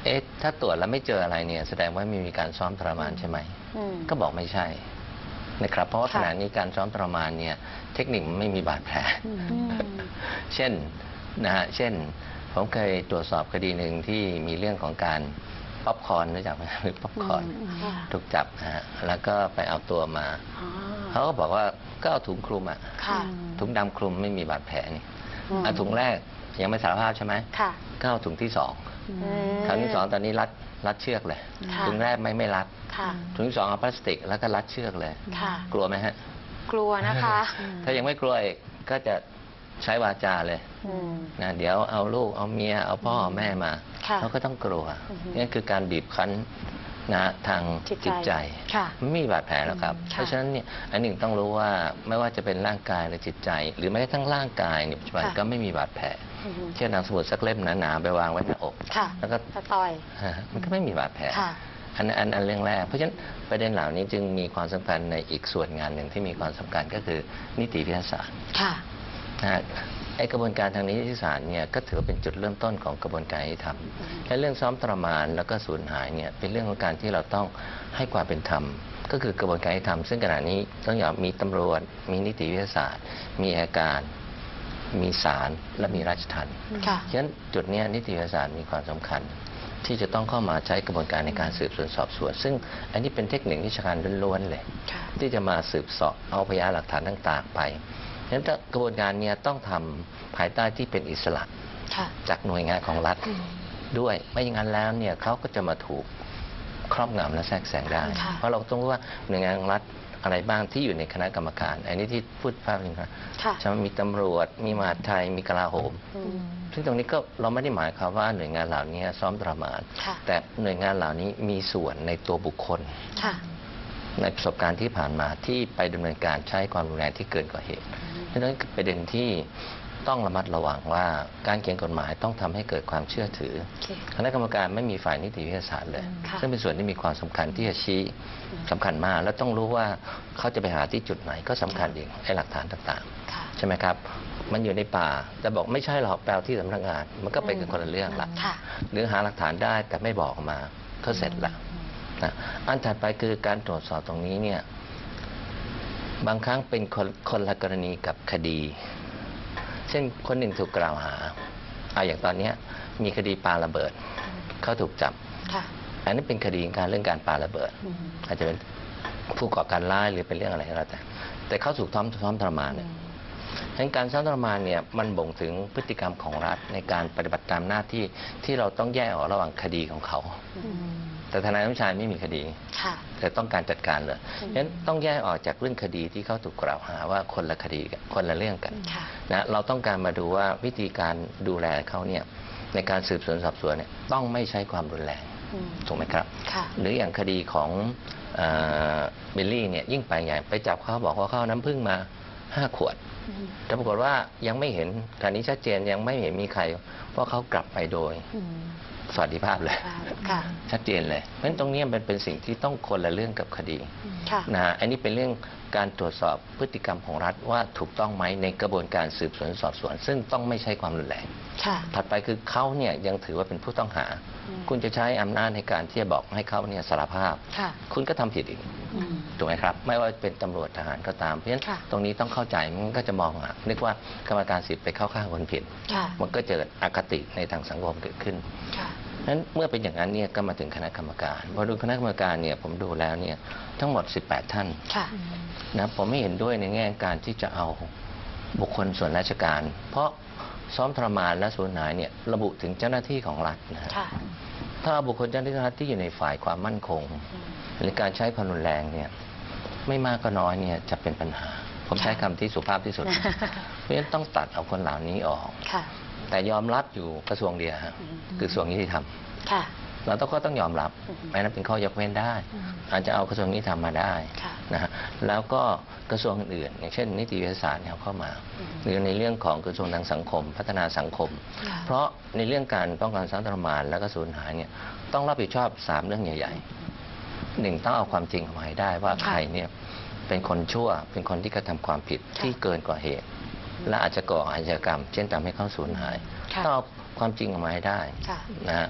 เอ๊ะถ้าตรวจแล้วไม่เจออะไรเนี่ยแสดงว่าไม่มีการซ้อมทรมานใช่ไหมอืมก็บอกไม่ใช่นะครับเพราะว่าค่ะขณะนี้การซ้อมทรมานเนี่ยเทคนิคมันไม่มีบาดแผลอืมเช่นนะฮะเช่นผมเคยตรวจสอบคดีหนึ่งที่มีเรื่องของการป๊อปคอร์นรู้จักไหมป๊อปคอร์นอืมค่ะถูกจับนะฮะแล้วก็ไปเอาตัวมาอ๋อเขาก็บอกว่าก็เอาถุงคลุมอะค่ะถุงดำคลุมไม่มีบาดแผลนี่อืมอ่ะถุงแรกยังไม่สารภาพใช่ไหมค่ะก็เอาถุงที่สองอืมอืมคราวที่สองตอนนี้รัดรัดเชือกเลยค่ะถุงแรกไม่ไม่รัดค่ะถุงที่สองเอาพลาสติกแล้วก็รัดเชือกเลยค่ะกลัวไหมฮะกลัวนะคะถ้ายังไม่กลัวอีกก็จะใช้วาจาเลยอืมนะเดี๋ยวเอาลูกเอาเมียเอาพ่อเอาแม่มาค่ะเขาก็ต้องกลัวอือฮึนี่คือการบีบคั้นนะทางจิตใจจิตใจค่ะไม่มีบาดแผลแล้วครับค่ะเพราะฉะนั้นเนี่ยอันหนึ่งต้องรู้ว่าไม่ว่าจะเป็นร่างกายหรือจิตใจ หรือแม้กระทั่งร่างกายเนี่ยปัจจุบันค่ะก็ไม่มีบาดแผลอือฮึเช่นหนังสมุดสักเล่มหนาๆไปวางไว้หน้าอกค่ะแล้วก็ตะต่อยฮะมันก็ไม่มีบาดแผลค่ะอันอันอันเรื่องแรก เพราะฉะนั้นประเด็นเหล่านี้จึงมีความสำคัญในอีกส่วนงานหนึ่งที่มีความสำคัญก็คือนิติวิทยาศาสตร์ค่ะนะฮะไอกระบวนการทางนิติวิทยาศาสตร์เนี่ยก็ถือว่าเป็นจุดเริ่มต้นของกระบวนการยุติธรรมและเรื่องซ้อมทรมานแล้วก็สูญหายเนี่ยเป็นเรื่องของการที่เราต้องให้ความเป็นธรรม ก็คือกระบวนการยุติธรรมซึ่งขณะนี้ต้องยอมมีตำรวจ มีนิติวิทยาศาสตร์ มีอัยการ มีศาลและมีราชทัณฑ์ค่ะฉะนั้นจุดเนี้ยนิติวิทยาศาสตร์มีความสำคัญ ที่จะต้องเข้ามาใช้กระบวนการในการสืบสวนสอบสวน ซึ่งอันนี้เป็นเทคนิควิชาการล้วนๆเลยค่ะที่จะมาสืบเสอบเอาพยานหลักฐานต่างๆไปฉะนั้นกระบวนการเนี้ยต้องทำภายใต้ที่เป็นอิสระค่ะจากหน่วยงานของรัฐด้วย ไม่อย่างนั้นแล้วเนี่ยเขาก็จะมาถูกครอบงำและแทรกแซงได้ค่ะเพราะเราต้องรู้ว่าหน่วยงานของรัฐอะไรบ้างที่อยู่ในคณะกรรมการ อันนี้ที่พูดภาพนึงครับค่ะใช่ไหมมีตำรวจ มีมหาดไทย มีกลาโหมอืมซึ่งตรงนี้ก็เราไม่ได้หมายความว่าหน่วยงานเหล่านี้ซ้อมทรมานค่ะแต่หน่วยงานเหล่านี้มีส่วนในตัวบุคคลค่ะในประสบการณ์ที่ผ่านมาที่ไปดำเนินการใช้ความรุนแรงที่เกินกว่าเหตุดังนั้นประเด็นที่ต้องระมัดระวังว่าการเขียนกฎหมายต้องทำให้เกิดความเชื่อถือโอเคคณะกรรมการไม่มีฝ่ายนิติวิทยาศาสตร์เลยค่ะซึ่งเป็นส่วนที่มีความสำคัญที่จะชี้สำคัญมาก แล้วต้องรู้ว่าเขาจะไปหาที่จุดไหนก็สำคัญอีกไอ้หลักฐานต่างค่ะๆ ใช่ไหมครับ มันอยู่ในป่าแต่บอกไม่ใช่หรอกแปลที่สำนักงาน มันก็เป็นกันคนละเรื่องละค่ะหรือหาหลักฐานได้แต่ไม่บอกออกมาก็เสร็จละนะอันถัดไปคือการตรวจสอบตรงนี้เนี่ยบางครั้งเป็นคนคนละกรณีกับคดี เช่นคนหนึ่งถูกกล่าวหาเอาอย่างตอนเนี้ยมีคดีปาระเบิดเขาถูกจับค่ะอันนี้เป็นคดีการเรื่องการปาระเบิดอืมอาจจะเป็นผู้ก่อการร้ายหรือเป็นเรื่องอะไรก็แล้วแต่แต่เขาถูกท้อมท้อมทรมานเนี่ยฉะนั้นการซ้อมทรมานเนี่ยมันบ่งถึงพฤติกรรมของรัฐในการปฏิบัติตามหน้าที่ที่เราต้องแยกออกระหว่างคดีของเขาอืมแต่ทนายน้ำชายไม่มีคดีค่ะแต่ต้องการจัดการเลยฉะนั้นต้องแยกออกจากเรื่องคดีที่เขาถูกกล่าวหาว่าคนละคดีกันคนละเรื่องกันค่ะนะเราต้องการมาดูว่าวิธีการดูแลเขาเนี่ยในการสืบสวนสอบสวนเนี่ยต้องไม่ใช้ความรุนแรงอืมถูกไหมครับค่ะหรืออย่างคดีของเอ่อบิลลี่เนี่ยยิ่งไปใหญ่ไปจับเขาบอกว่าเขาเอาน้ำผึ้งมาห้าขวดอืมแต่ปรากฏว่ายังไม่เห็นการนี้ชัดเจนยังไม่เห็นมีใครว่าเขากลับไปโดยอืมสวัสดิภาพเลยค่ะชัดเจนเลยเพราะฉะนั้นตรงนี้มันเป็นสิ่งที่ต้องคนละเรื่องกับคดีค่ะนะฮะอันนี้เป็นเรื่องการตรวจสอบพฤติกรรมของรัฐว่าถูกต้องไหมในกระบวนการสืบสวนสอบสวน ซึ่งต้องไม่ใช้ความรุนแรงค่ะถัดไปคือเขาเนี่ยยังถือว่าเป็นผู้ต้องหาอืมคุณจะใช้อำนาจในการที่จะบอกให้เขาเนี่ยสารภาพค่ะคุณก็ทำผิดอีกอืมถูกไหมครับ ไม่ว่าเป็นตำรวจทหารก็ตาม เพราะฉะนั้นค่ะตรงนี้ต้องเข้าใจมันก็จะมองอ่ะนึกว่ากรรมการสิทธิ์ไปเข้าข้างคนผิดค่ะมันก็เกิดอคติในทางสังคมเกิดขึ้นค่ะนั้นเมื่อเป็นอย่างนั้นเนี่ยก็มาถึงคณะกรรมการพอดูคณะกรรมการเนี่ยผมดูแล้วเนี่ยทั้งหมดสิบแปดท่านค่ะนะผมไม่เห็นด้วยในแง่การที่จะเอาบุคคลส่วนราชการ เพราะซ้อมทรมานและสูญหายเนี่ยระบุถึงเจ้าหน้าที่ของรัฐนะฮะค่ะถ้าเอาบุคคลเจ้าหน้าที่รัฐที่อยู่ในฝ่ายความมั่นคงอืมหรือการใช้ความรุนแรงเนี่ยไม่มากก็น้อยเนี่ยจะเป็นปัญหา ผมใช้คำที่สุภาพที่สุด เพราะฉะนั้นต้องตัดเอาคนเหล่านี้ออกค่ะแต่ยอมรับอยู่กระทรวงเดียวฮะอืมคือกระทรวงยุติธรรมค่ะเราต้องก็ต้องยอมรับอืมอันนั้นเป็นข้อยกเว้นได้ อาจจะเอากระทรวงนี้ทำมาได้ค่ะนะฮะแล้วก็กระทรวงอื่นๆอย่างเช่น นิติวิทยาศาสตร์เนี่ยเอาเข้ามาอืมหรือในเรื่องของกระทรวงทางสังคม พัฒนาสังคมค่ะเพราะในเรื่องการป้องกันซ้ำทรมานและก็สูญหายเนี่ยต้องรับผิดชอบสามเรื่องใหญ่ๆหนึ่งต้องเอาความจริงออกมาให้ได้ว่าค่ะใครเนี่ยเป็นคนชั่วเป็นคนที่กระทำความผิดค่ะที่เกินกว่าเหตุ และอาจจะก่ออาชญากรรม เช่นทำให้เขาสูญหายค่ะต้องเอาความจริงออกมาให้ได้ค่ะนะฮะ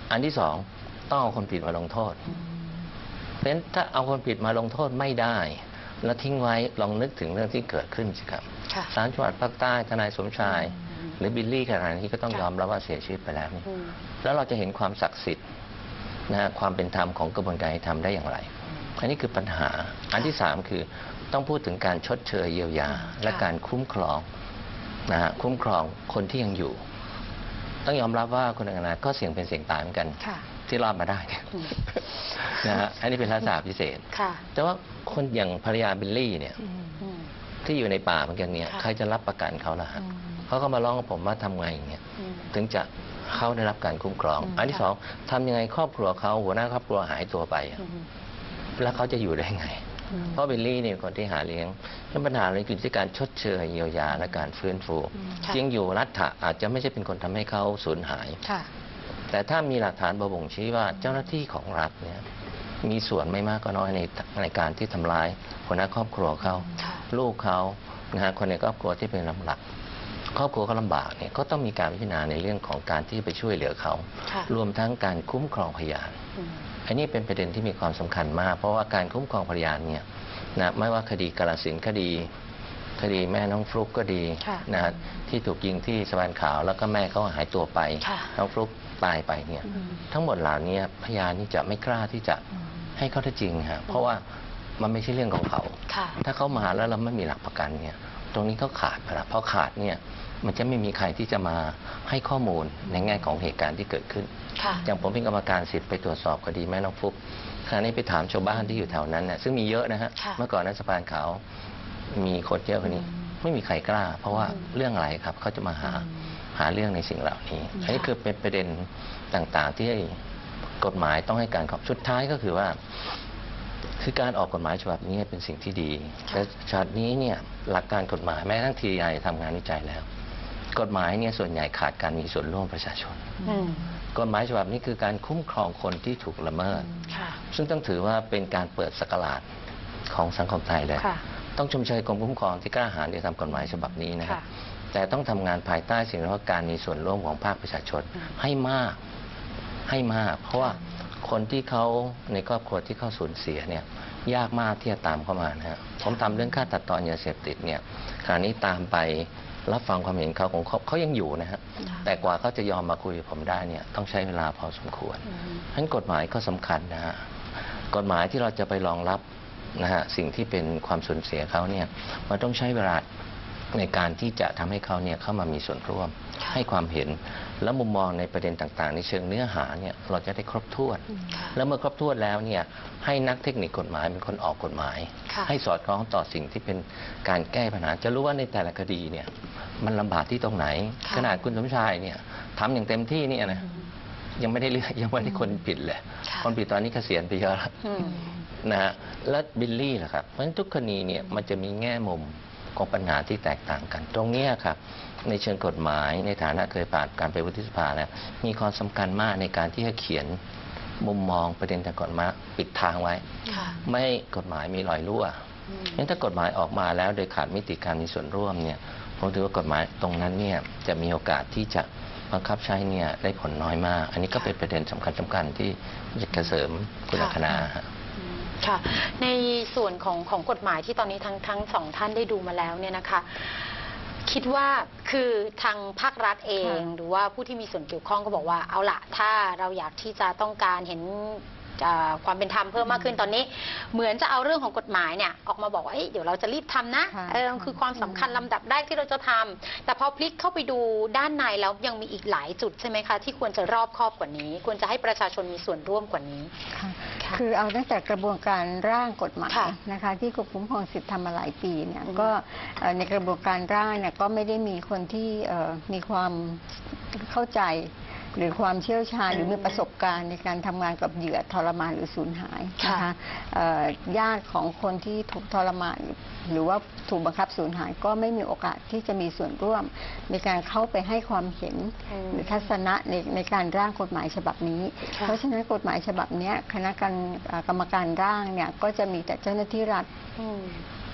อันที่สองต้องเอาคนผิดมาลงโทษเพราะฉะนั้นถ้าเอาคนผิดมาลงโทษไม่ได้แล้วทิ้งไว้ลองนึกถึงเรื่องที่เกิดขึ้นสิครับศาลจังหวัดภาคใต้ทนายสมชายหรือบิลลี่ขณะนี้ก็ต้องยอมรับว่าเสียชีวิตไปแล้วแล้วเราจะเห็นความศักดิ์สิทธิ์นะฮะความเป็นธรรมของกระบวนการยุติธรรมได้อย่างไรอันนี้คือปัญหาอันที่สามคือต้องพูดถึงการชดเชยเยียวยาและการคุ้มครองนะฮะคุ้มครองคนที่ยังอยู่ต้องยอมรับว่าคนอื่นๆก็เสี่ยงเป็นเสี่ยงตายเหมือนกันที่รอดมาได้นะฮะอันนี้เป็นลักษณะพิเศษแต่ว่าคนอย่างภรรยาบิลลี่เนี่ยที่อยู่ในป่าเหมือนกันเนี่ยใครจะรับประกันเขาล่ะฮะเขาก็มาร้องกับผมว่าทำไงอย่างเงี้ยถึงจะเขาได้รับการคุ้มครองอันที่สองทำยังไงครอบครัวเขาหัวหน้าครอบครัวหายตัวไปแล้วเขาจะอยู่ได้ไงเพราะบิลลี่เนี่ยคนที่หาเลี้ยงปัญหาเลยคือที่การชดเชยเยียวยาและการฟื้นฟูจริงอยู่รัฐะอาจจะไม่ใช่เป็นคนทำให้เขาสูญหายแต่ถ้ามีหลักฐานบ่งชี้ว่าเจ้าหน้าที่ของรัฐเนี่ยมีส่วนไม่มากก็น้อยในในการที่ทำร้ายหัวหน้าครอบครัวเขาลูกเขานะฮะคนในครอบครัวที่เป็นลำหลักครอบครัวเขาลำบากเนี่ยก็ต้องมีการพิจารณาในเรื่องของการที่ไปช่วยเหลือเขารวมทั้งการคุ้มครองพยานอันนี้เป็นประเด็นที่มีความสำคัญมากเพราะว่าการคุ้มครองพยานเนี่ยนะไม่ว่าคดีกาฬสินธุ์คดีคดีแม่น้องฟลุ๊กก็ดีนะที่ถูกยิงที่สะพานขาวแล้วก็แม่เขาหายตัวไปน้องฟลุ๊กตายไปเนี่ยทั้งหมดเหล่านี้พยานนี่จะไม่กล้าที่จะให้ข้อเท็จจริงฮะเพราะว่ามันไม่ใช่เรื่องของเขาถ้าเขามาแล้วเราไม่มีหลักประกันเนี่ยตรงนี้เขาขาดไปแล้วพอขาดเนี่ยมันจะไม่มีใครที่จะมาให้ข้อมูลในแง่ของเหตุการณ์ที่เกิดขึ้นอย่างผมเป็นกรรมการสิทธิ์ไปตรวจสอบคดีแม่น้องฟลุ๊กคราวนี้ไปถามชาวบ้านที่อยู่แถวนั้นเนี่ยซึ่งมีเยอะนะฮะเมื่อก่อนนั้นสะพานขาวมีคนเยอะคนนี้ไม่มีใครกล้าเพราะว่าเรื่องอะไรครับเขาจะมาหาหาเรื่องในสิ่งเหล่านี้อันนี้คือเป็นประเด็นต่างๆที่กฎหมายต้องให้การขอบสุดท้ายก็คือว่าคือการออกกฎหมายฉบับนี้เป็นสิ่งที่ดีแต่ฉบับนี้เนี่ยหลักการกฎหมายแม้ทั้งทีไอทำงานวิจัยแล้วกฎหมายเนี่ยส่วนใหญ่ขาดการมีส่วนร่วมประชาชนกฎหมายฉบับนี้คือการคุ้มครองคนที่ถูกละเมิดซึ่งต้องถือว่าเป็นการเปิดสกราชของสังคมไทยเลยต้องชมเชยกรมคุ้มครองที่กล้าหาญที่ทำกฎหมายฉบับนี้นะครับแต่ต้องทำงานภายใต้สิ่งที่เรียกว่าการมีส่วนร่วมของภาคประชาชนให้มากให้มากเพราะว่าคนที่เขาในครอบครัวที่เขาสูญเสียเนี่ยยากมากที่จะตามเข้ามานะฮะผมทำเรื่องค่าตัดตอนยาเสพติดเนี่ยคราวนี้ตามไปรับฟังความเห็นเขาของเขาเขายังอยู่นะฮะแต่กว่าเขาจะยอมมาคุยกับผมได้เนี่ยต้องใช้เวลาพอสมควรฉะนั้นกฎหมายก็สำคัญนะฮะกฎหมายที่เราจะไปรองรับนะฮะสิ่งที่เป็นความสูญเสียเขาเนี่ยมันต้องใช้เวลาในการที่จะทำให้เขาเนี่ยเข้ามามีส่วนร่วมให้ความเห็นและมุมมองในประเด็นต่างๆในเชิงเนื้อหาเนี่ยเราจะได้ครบถ้วนแล้วเมื่อครบถ้วนแล้วเนี่ยให้นักเทคนิคกฎหมายเป็นคนออกกฎหมายให้สอดคล้องต่อสิ่งที่เป็นการแก้ปัญหาจะรู้ว่าในแต่ละคดีเนี่ยมันลำบากที่ตรงไหนขนาดคุณสมชายเนี่ยทำอย่างเต็มที่เนี่ยนะยังไม่ได้เลือกยังไม่ได้คนผิดเลยคนผิดตอนนี้เกษียณไปเยอะแล้วนะฮะและบิลลี่ล่ะครับเพราะฉะนั้นทุกคดีเนี่ยมันจะมีแง่มุมของปัญหาที่แตกต่างกันตรงนี้ครับในเชิงกฎหมายในฐานะเคยผ่านการเป็นวุฒิสภาแล้วมีความสำคัญมากในการที่จะเขียนมุมมองประเด็นทางกฎหมายปิดทางไว้ไม่ให้กฎหมายมีรอยรั่วงั้นถ้ากฎหมายออกมาแล้วโดยขาดมิติการมีส่วนร่วมเนี่ยผมถือว่ากฎหมายตรงนั้นเนี่ยจะมีโอกาสที่จะบังคับใช้เนี่ยได้ผลน้อยมากอันนี้ก็เป็นประเด็นสำคัญสำคัญที่จะเสริมคุณลักษณะค่ะในส่วนของของกฎหมายที่ตอนนี้ทั้งทั้งสองท่านได้ดูมาแล้วเนี่ยนะคะคิดว่าคือทางภาครัฐเองหรือว่าผู้ที่มีส่วนเกี่ยวข้องก็บอกว่าเอาละถ้าเราอยากที่จะต้องการเห็นความเป็นธรรมเพิ่มมากขึ้นตอนนี้เหมือนจะเอาเรื่องของกฎหมายเนี่ยออกมาบอกว่าเดี๋ยวเราจะรีบทำนะเออคือความสำคัญลำดับแรกที่เราจะทำแต่พอพลิกเข้าไปดูด้านในแล้วยังมีอีกหลายจุดใช่ไหมคะที่ควรจะรอบคอบกว่านี้ควรจะให้ประชาชนมีส่วนร่วมกว่านี้คือเอาตั้งแต่กระบวนการร่างกฎหมายนะคะที่กรมคุ้มครองสิทธิทำมาหลายปีเนี่ยก็ในกระบวนการร่างเนี่ยก็ไม่ได้มีคนที่มีความเข้าใจหรือความเชี่ยวชาญหรือมีประสบการณ์ในการทำงานกับเหยื่อทรมานหรือสูญหายนะคะญาติของคนที่ถูกทรมานหรือว่าถูกบังคับสูญหายก็ไม่มีโอกาสที่จะมีส่วนร่วมในการเข้าไปให้ความเห็นหรือทัศนะในในการร่างกฎหมายฉบับนี้เพราะฉะนั้นกฎหมายฉบับนี้คณะกรรมการร่างเนี่ยก็จะมีแต่เจ้าหน้าที่รัฐ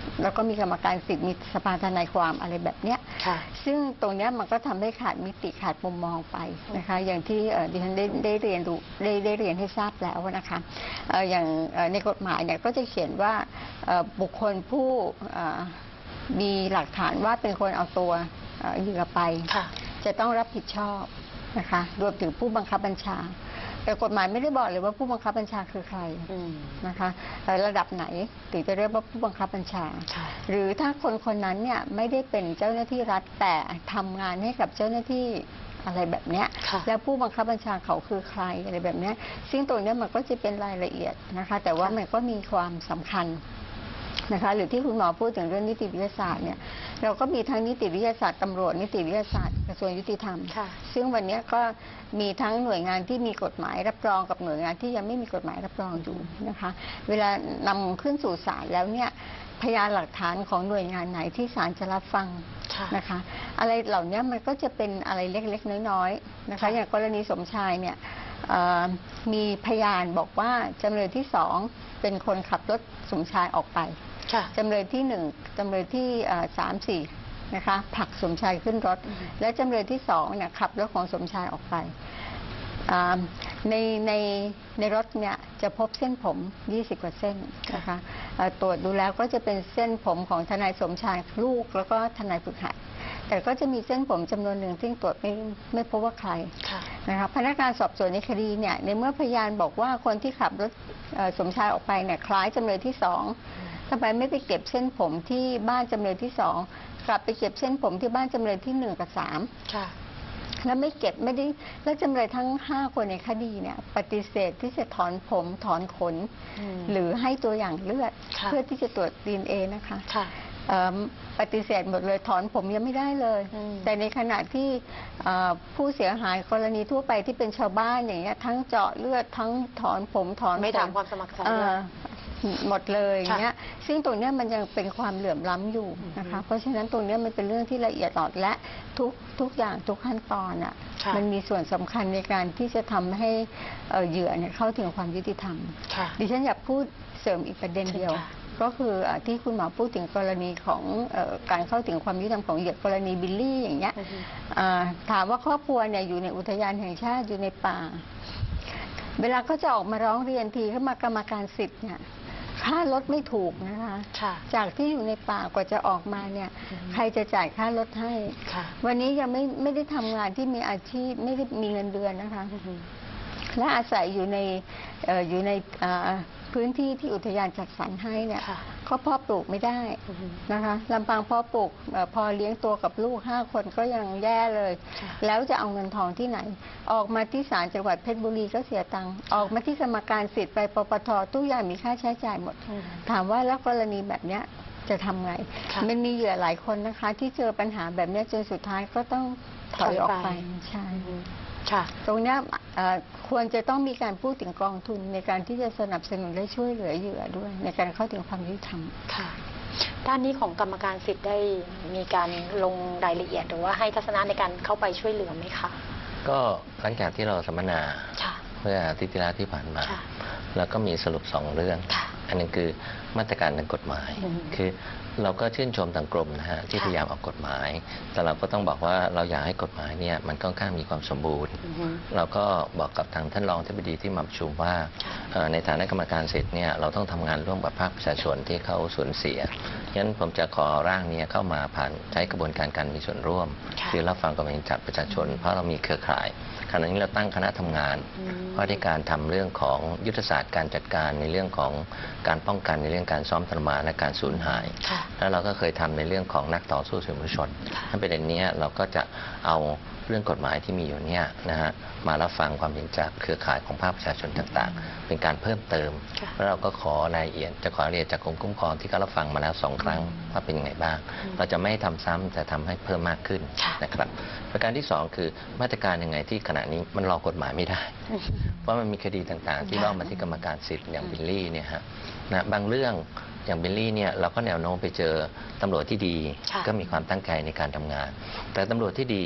แล้วก็มีกรรมการสิทธิ์มีสภาทนายความอะไรแบบเนี้ยซึ่งตรงเนี้ยมันก็ทำให้ขาดมิติขาดมุมมองไปนะคะอย่างที่ดิฉันได้ได้เรียนรู้ได้ได้เรียนให้ทราบแล้วนะคะอย่างในกฎหมายเนี่ยก็จะเขียนว่าบุคคลผู้มีหลักฐานว่าเป็นคนเอาตัวเหยื่อไปจะต้องรับผิดชอบนะคะรวมถึงผู้บังคับบัญชาแต่กฎหมายไม่ได้บอกเลยว่าผู้บังคับบัญชาคือใครนะคะระดับไหนถึงจะเรียกว่าผู้บังคับบัญชาหรือถ้าคนคนนั้นเนี่ยไม่ได้เป็นเจ้าหน้าที่รัฐแต่ทำงานให้กับเจ้าหน้าที่อะไรแบบเนี้ยแล้วผู้บังคับบัญชาเขาคือใครอะไรแบบเนี้ยซึ่งตรงนี้มันก็จะเป็นรายละเอียดนะคะแต่ว่ามันก็มีความสำคัญนะคะหรือที่คุณหมอพูดถึงเรื่องนิติวิทยาศาสตร์เนี่ยเราก็มีทั้งนิติวิทยาศาสตร์ตำรวจนิติวิทยาศาสตร์กระทรวงยุติธรรมซึ่งวันนี้ก็มีทั้งหน่วยงานที่มีกฎหมายรับรองกับหน่วยงานที่ยังไม่มีกฎหมายรับรองอยู่นะคะเวลานำขึ้นสู่ศาลแล้วเนี่ยพยานหลักฐานของหน่วยงานไหนที่ศาลจะรับฟังนะคะอะไรเหล่านี้มันก็จะเป็นอะไรเล็กๆน้อยๆนะคะอย่างกรณีสมชายเนี่ยมีพยานบอกว่าจำเลยที่สองเป็นคนขับรถสมชายออกไปจำเลยที่หนึ่งจำเลยที่สามสี่นะคะผลักสมชายขึ้นรถและจำเลยที่สองเนี่ยขับรถของสมชายออกไปในในในรถเนี่ยจะพบเส้นผมยี่สิบกว่าเส้นนะคะตรวจดูแล้วก็จะเป็นเส้นผมของทนายสมชายลูกแล้วก็ทนายฝึกหัดแต่ก็จะมีเส้นผมจำนวนหนึ่งที่ตรวจไม่ไม่พบว่าใครนะคะพนักงานสอบสวนในคดีเนี่ยในเมื่อพยานบอกว่าคนที่ขับรถสมชายออกไปเนี่ยคล้ายจำเลยที่สองทำไมไม่ไปเก็บเส้นผมที่บ้านจำเลยที่สองกลับไปเก็บเส้นผมที่บ้านจำเลยที่หนึ่งกับสามแล้วไม่เก็บไม่ได้แล้วจำเลยทั้งห้าคนในคดีเนี่ยปฏิเสธที่จะถอนผมถอนขนหรือให้ตัวอย่างเลือดเพื่อที่จะตรวจ ดี เอ็น เอ นะคะปฏิเสธหมดเลยถอนผมยังไม่ได้เลยแต่ในขณะที่ผู้เสียหายกรณีทั่วไปที่เป็นชาวบ้านอย่างเงี้ยทั้งเจาะเลือดทั้งถอนผมถอนไม่ถามความสมัครใจหมดเลยอย่างเงี้ยซึ่งตรงนี้มันยังเป็นความเหลื่อมล้ำอยู่นะคะเพราะฉะนั้นตรงนี้มันเป็นเรื่องที่ละเอียดอ่อนและทุกทุกอย่างทุกขั้นตอนอ่ะมันมีส่วนสำคัญในการที่จะทำให้เหยื่อเนี่ยเข้าถึงความยุติธรรมดิฉันอยากพูดเสริมอีกประเด็นเดียวก็คือที่คุณหมอพูดถึงกรณีของการเข้าถึงความยุติธรรมของเหยื่อกรณีบิลลี่อย่างเงี้ยถามว่าครอบครัวเนี่ยอยู่ในอุทยานแห่งชาติอยู่ในป่าเวลาก็จะออกมาร้องเรียนทีเข้ามากรรมการสิทธิ์เนี่ยค่ารถไม่ถูกนะคะจากที่อยู่ในป่ากว่าจะออกมาเนี่ยใครจะจ่ายค่ารถให้วันนี้ยังไม่ไม่ได้ทำงานที่มีอาชีพไม่ได้มีเงินเดือนนะคะและอาศัยอยู่ในอยู่ในพื้นที่ที่อุทยานจัดสรรให้เนี่ยเขาเพาะปลูกไม่ได้นะคะลำพังเพาะปลูกพอเลี้ยงตัวกับลูกห้าคนก็ยังแย่เลยแล้วจะเอาเงินทองที่ไหนออกมาที่ศาลจังหวัดเพชรบุรีก็เสียตังค์ออกมาที่กรรมการสิทธิ์ไปปปททุกอย่างมีค่าใช้จ่ายหมดถามว่าแล้วกรณีแบบเนี้ยจะทำไงมันมีเหยื่อหลายคนนะคะที่เจอปัญหาแบบนี้จนสุดท้ายก็ต้องถอยออกไปใช่ตรงนี้ควรจะต้องมีการพูดถึงกองทุนในการที่จะสนับสนุนและช่วยเหลือเหยื่อด้วยในการเข้าถึงความยุติธรรมค่ะด้านนี้ของกรรมการสิทธิ์ได้มีการลงรายละเอียดหรือว่าให้ทัศนะในการเข้าไปช่วยเหลือไหมคะก็หลังจากที่เราสัมมนาเมื่ออาทิตย์ที่แล้วที่ผ่านมาแล้วก็มีสรุปสองเรื่องอันนึงคือมาตรการทางกฎหมายคือเราก็ชื่นชมทางกรมนะฮะที่พยายามออกกฎหมายแต่เราก็ต้องบอกว่าเราอยากให้กฎหมายเนี่ยมันค่อนข้างมีความสมบูรณ์เราก็บอกกับทางท่านรองอธิบดีที่มาประชุมว่าในฐานะกรรมการสิทธิ์เนี่ยเราต้องทำงานร่วมกับภาคประชาชนที่เขาสูญเสียฉะนั้นผมจะขอร่างนี้เข้ามาผ่านใช้กระบวนการการมีส่วนร่วมคือรับฟังความเห็นจากประชาชนเพราะเรามีเครือข่ายขณะนี้เราตั้งคณะทำงานว่าด้วยการทำเรื่องของยุทธศาสตร์การจัดการในเรื่องของการป้องกันในเรื่องการซ้อมทรมานและการสูญหายแล้วเราก็เคยทำในเรื่องของนักต่อสู้สื่อมวลชนถ้าประเด็นนี้เราก็จะเอาเรื่องกฎหมายที่มีอยู่เนี่ยนะฮะมารับฟังความเห็นจากเครือข่ายของภาคประชาชนต่างๆเป็นการเพิ่มเติมแล้วเราก็ขอรายละเอียดจะขอรายละเอียดจากกรมคุ้มครองที่เขารับฟังมาแล้วสองครั้งว่าเป็นยังไงบ้างเราจะไม่ทำซ้ำแต่ทำให้เพิ่มมากขึ้นนะครับประการที่สองคือมาตรการยังไงที่ขณะนี้มันรอกฎหมายไม่ได้เพราะมันมีคดีต่างๆที่ล่อมาที่กรรมการสิทธิ์อย่างบิลลี่เนี่ยฮะนะบางเรื่องอย่างบิลลี่เนี่ยเราก็แนวโน้มไปเจอตำรวจที่ดีก็มีความตั้งใจในการทำงานแต่ตำรวจที่ดี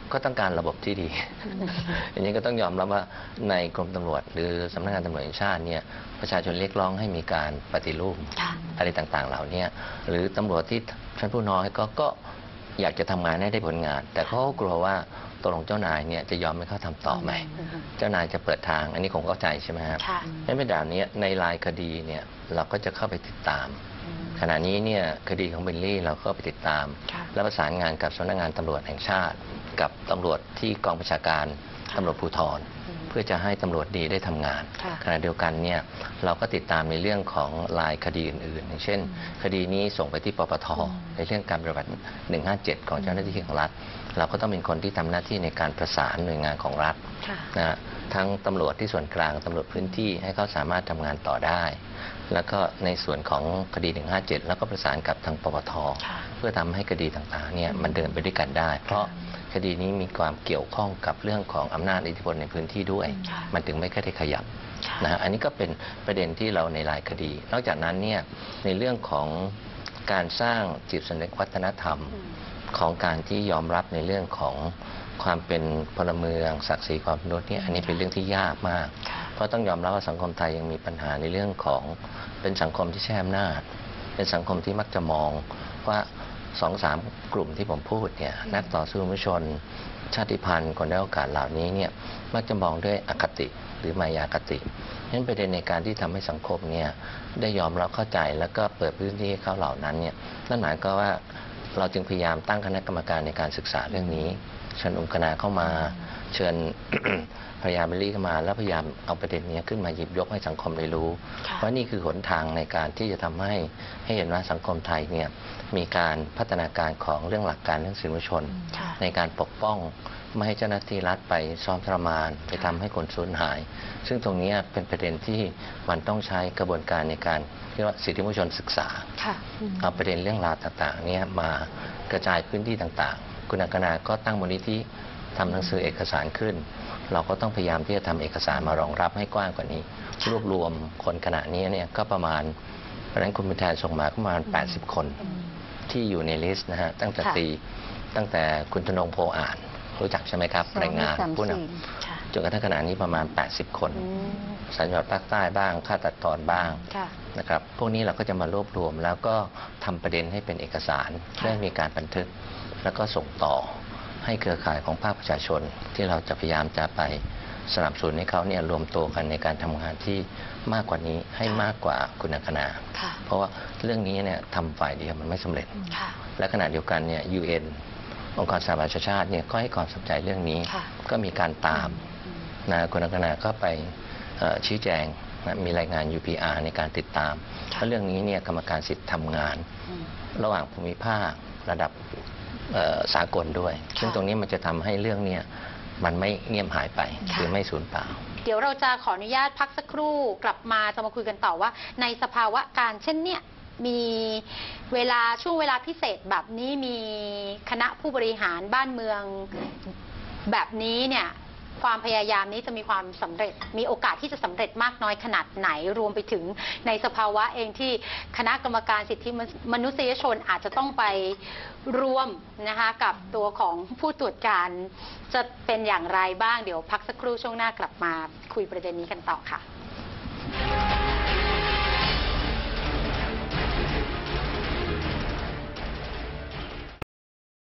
ก็ต้องการระบบที่ดี อย่างนี้ก็ต้องยอมรับว่าในกรมตำรวจหรือสำนักงานตำรวจแห่งชาติเนี่ยประชาชนเรียกร้องให้มีการปฏิรูปอะไรต่างๆเหล่านี้หรือตำรวจที่ชั้นผู้น้อยก็ก็อยากจะทำงานให้ได้ผลงาน แต่เขาก็กลัวว่าตกลงเจ้านายเนี่ยจะยอมให้เขาทำต่อไหมเจ้านายจะเปิดทางอันนี้ผมเข้าใจใช่ไหมครับไม่เป็นแบบนี้ในรายคดีเนี่ยเราก็จะเข้าไปติดตามขณะนี้เนี่ยคดีของเบลลี่เราก็ไปติดตามและประสานงานกับสำนักงานตำรวจแห่งชาติกับตำรวจที่กองบัญชาการตำรวจภูธรเพื่อจะให้ตำรวจดีได้ทำงานขณะเดียวกันเนี่ยเราก็ติดตามในเรื่องของรายคดีอื่นๆอย่างเช่นคดีนี้ส่งไปที่ปปทในเรื่องการปฏิบัติหนึ่งห้าเจ็ดของเจ้าหน้าที่ของรัฐเราก็ต้องเป็นคนที่ทำหน้าที่ในการประสานหน่วยงานของรัฐนะทั้งตำรวจที่ส่วนกลางตำรวจพื้นที่ให้เขาสามารถทำงานต่อได้แล้วก็ในส่วนของคดีหนึ่งห้าเจ็ดแล้วก็ประสานกับทางปปทเพื่อทำให้คดีต่างๆเนี่ยมันเดินไปด้วยกันได้ เพราะคดีนี้มีความเกี่ยวข้องกับเรื่องของอำนาจอิทธิพลในพื้นที่ด้วยมันถึงไม่ค่อยได้ขยับนะฮะอันนี้ก็เป็นประเด็นที่เราในรายคดี นอกจากนั้นเนี่ยในเรื่องของการสร้างจิตสำนึกวัฒนธรรมของการที่ยอมรับในเรื่องของความเป็นพลเมืองศักดิ์ศรีความเป็นมนุษย์เนี่ยอันนี้เป็นเรื่องที่ยากมากเพราะต้องยอมรับว่าสังคมไทยยังมีปัญหาในเรื่องของเป็นสังคมที่แช่อำนาจเป็นสังคมที่มักจะมองว่าสองสามกลุ่มที่ผมพูดเนี่ยนักต่อสู้มวลชนชาติพันธุ์คนได้โอกาสเหล่านี้เนี่ยมักจะมองด้วยอคติหรือมายาคตินั้นประเด็นในการที่ทำให้สังคมเนี่ยได้ยอมรับเข้าใจแล้วก็เปิดพื้นที่ให้เขาเหล่านั้นเนี่ยนั่นหมายก็ว่าเราจึงพยายามตั้งคณะกรรมการในการศึกษาเรื่องนี้เชิญองค์คณะเข้ามาเชิญ พยายามเบลลี่เข้ามาแล้วพยายามเอาประเด็นนี้ขึ้นมาหยิบยกให้สังคมได้รู้เพราะนี่คือหนทางในการที่จะทำให้ให้เห็นว่าสังคมไทยเนี่ยมีการพัฒนาการของเรื่องหลักการเรื่องสิทธิมนุษยชนในการปกป้องไม่ให้เจ้าหน้าที่รัฐไปซ้อมทรมานไปทำให้คนสูญหาย ซึ่งตรงนี้เป็นประเด็นที่มันต้องใช้กระบวนการในการเรียกว่าสิทธิมนุษยชนศึกษาเอาประเด็นเรื่องราวต่างๆนี้มากระจายพื้นที่ต่างๆคุณอังคณาก็ตั้งมูลนิธิทำหนังสือเอกสารขึ้นเราก็ต้องพยายามที่จะทำเอกสารมารองรับให้กว้างกว่านี้รวบรวมคนขณะนี้เนี่ยก็ประมาณเพราะฉะนั้นคุณบุญแทนส่งมาประมาณแปดสิบคนที่อยู่ในลิสต์นะฮะตั้งแต่ตีตั้งแต่คุณธนงโพอ่านรู้จักใช่ไหมครับรายงานผู้นำจนกระทั่งขณะนี้ประมาณแปดสิบคนสัญญาภาคใต้บ้างค่าตัดตอนบ้างนะครับพวกนี้เราก็จะมารวบรวมแล้วก็ทำประเด็นให้เป็นเอกสารได้มีการบันทึกแล้วก็ส่งต่อให้เครือข่ายของภาคประชาชนที่เราจะพยายามจะไปสนับสนุนให้เขาเนี่ยรวมตัวกันในการทำงานที่มากกว่านี้ให้มากกว่าคุณอังคณาเพราะว่าเรื่องนี้เนี่ยทำฝ่ายเดียวมันไม่สำเร็จและขณะเดียวกันเนี่ย ยู เอ็น องค์การสหประชาชาติเนี่ยก็ให้ความสนใจเรื่องนี้ก็มีการตามนะคุณอังคณาก็ไปชี้แจงนะมีรายงาน ยู พี อาร์ ในการติดตามและเรื่องนี้เนี่ยกรรมการสิทธิ์ทำงานระหว่างภูมิภาคระดับสากลด้วยซึ่งตรงนี้มันจะทำให้เรื่องนี้มันไม่เงียบหายไปคือไม่สูญเปล่าเดี๋ยวเราจะขออนุญาตพักสักครู่กลับมาจะมาคุยกันต่อว่าในสภาวะการเช่นเนี้ยมีเวลาช่วงเวลาพิเศษแบบนี้มีคณะผู้บริหารบ้านเมืองแบบนี้เนี่ยความพยายามนี้จะมีความสำเร็จมีโอกาสที่จะสำเร็จมากน้อยขนาดไหนรวมไปถึงในสภาวะเองที่คณะกรรมการสิทธิมนุษยชนอาจจะต้องไปรวมนะคะกับตัวของผู้ตรวจการจะเป็นอย่างไรบ้างเดี๋ยวพักสักครู่ช่วงหน้ากลับมาคุยประเด็นนี้กันต่อค่ะ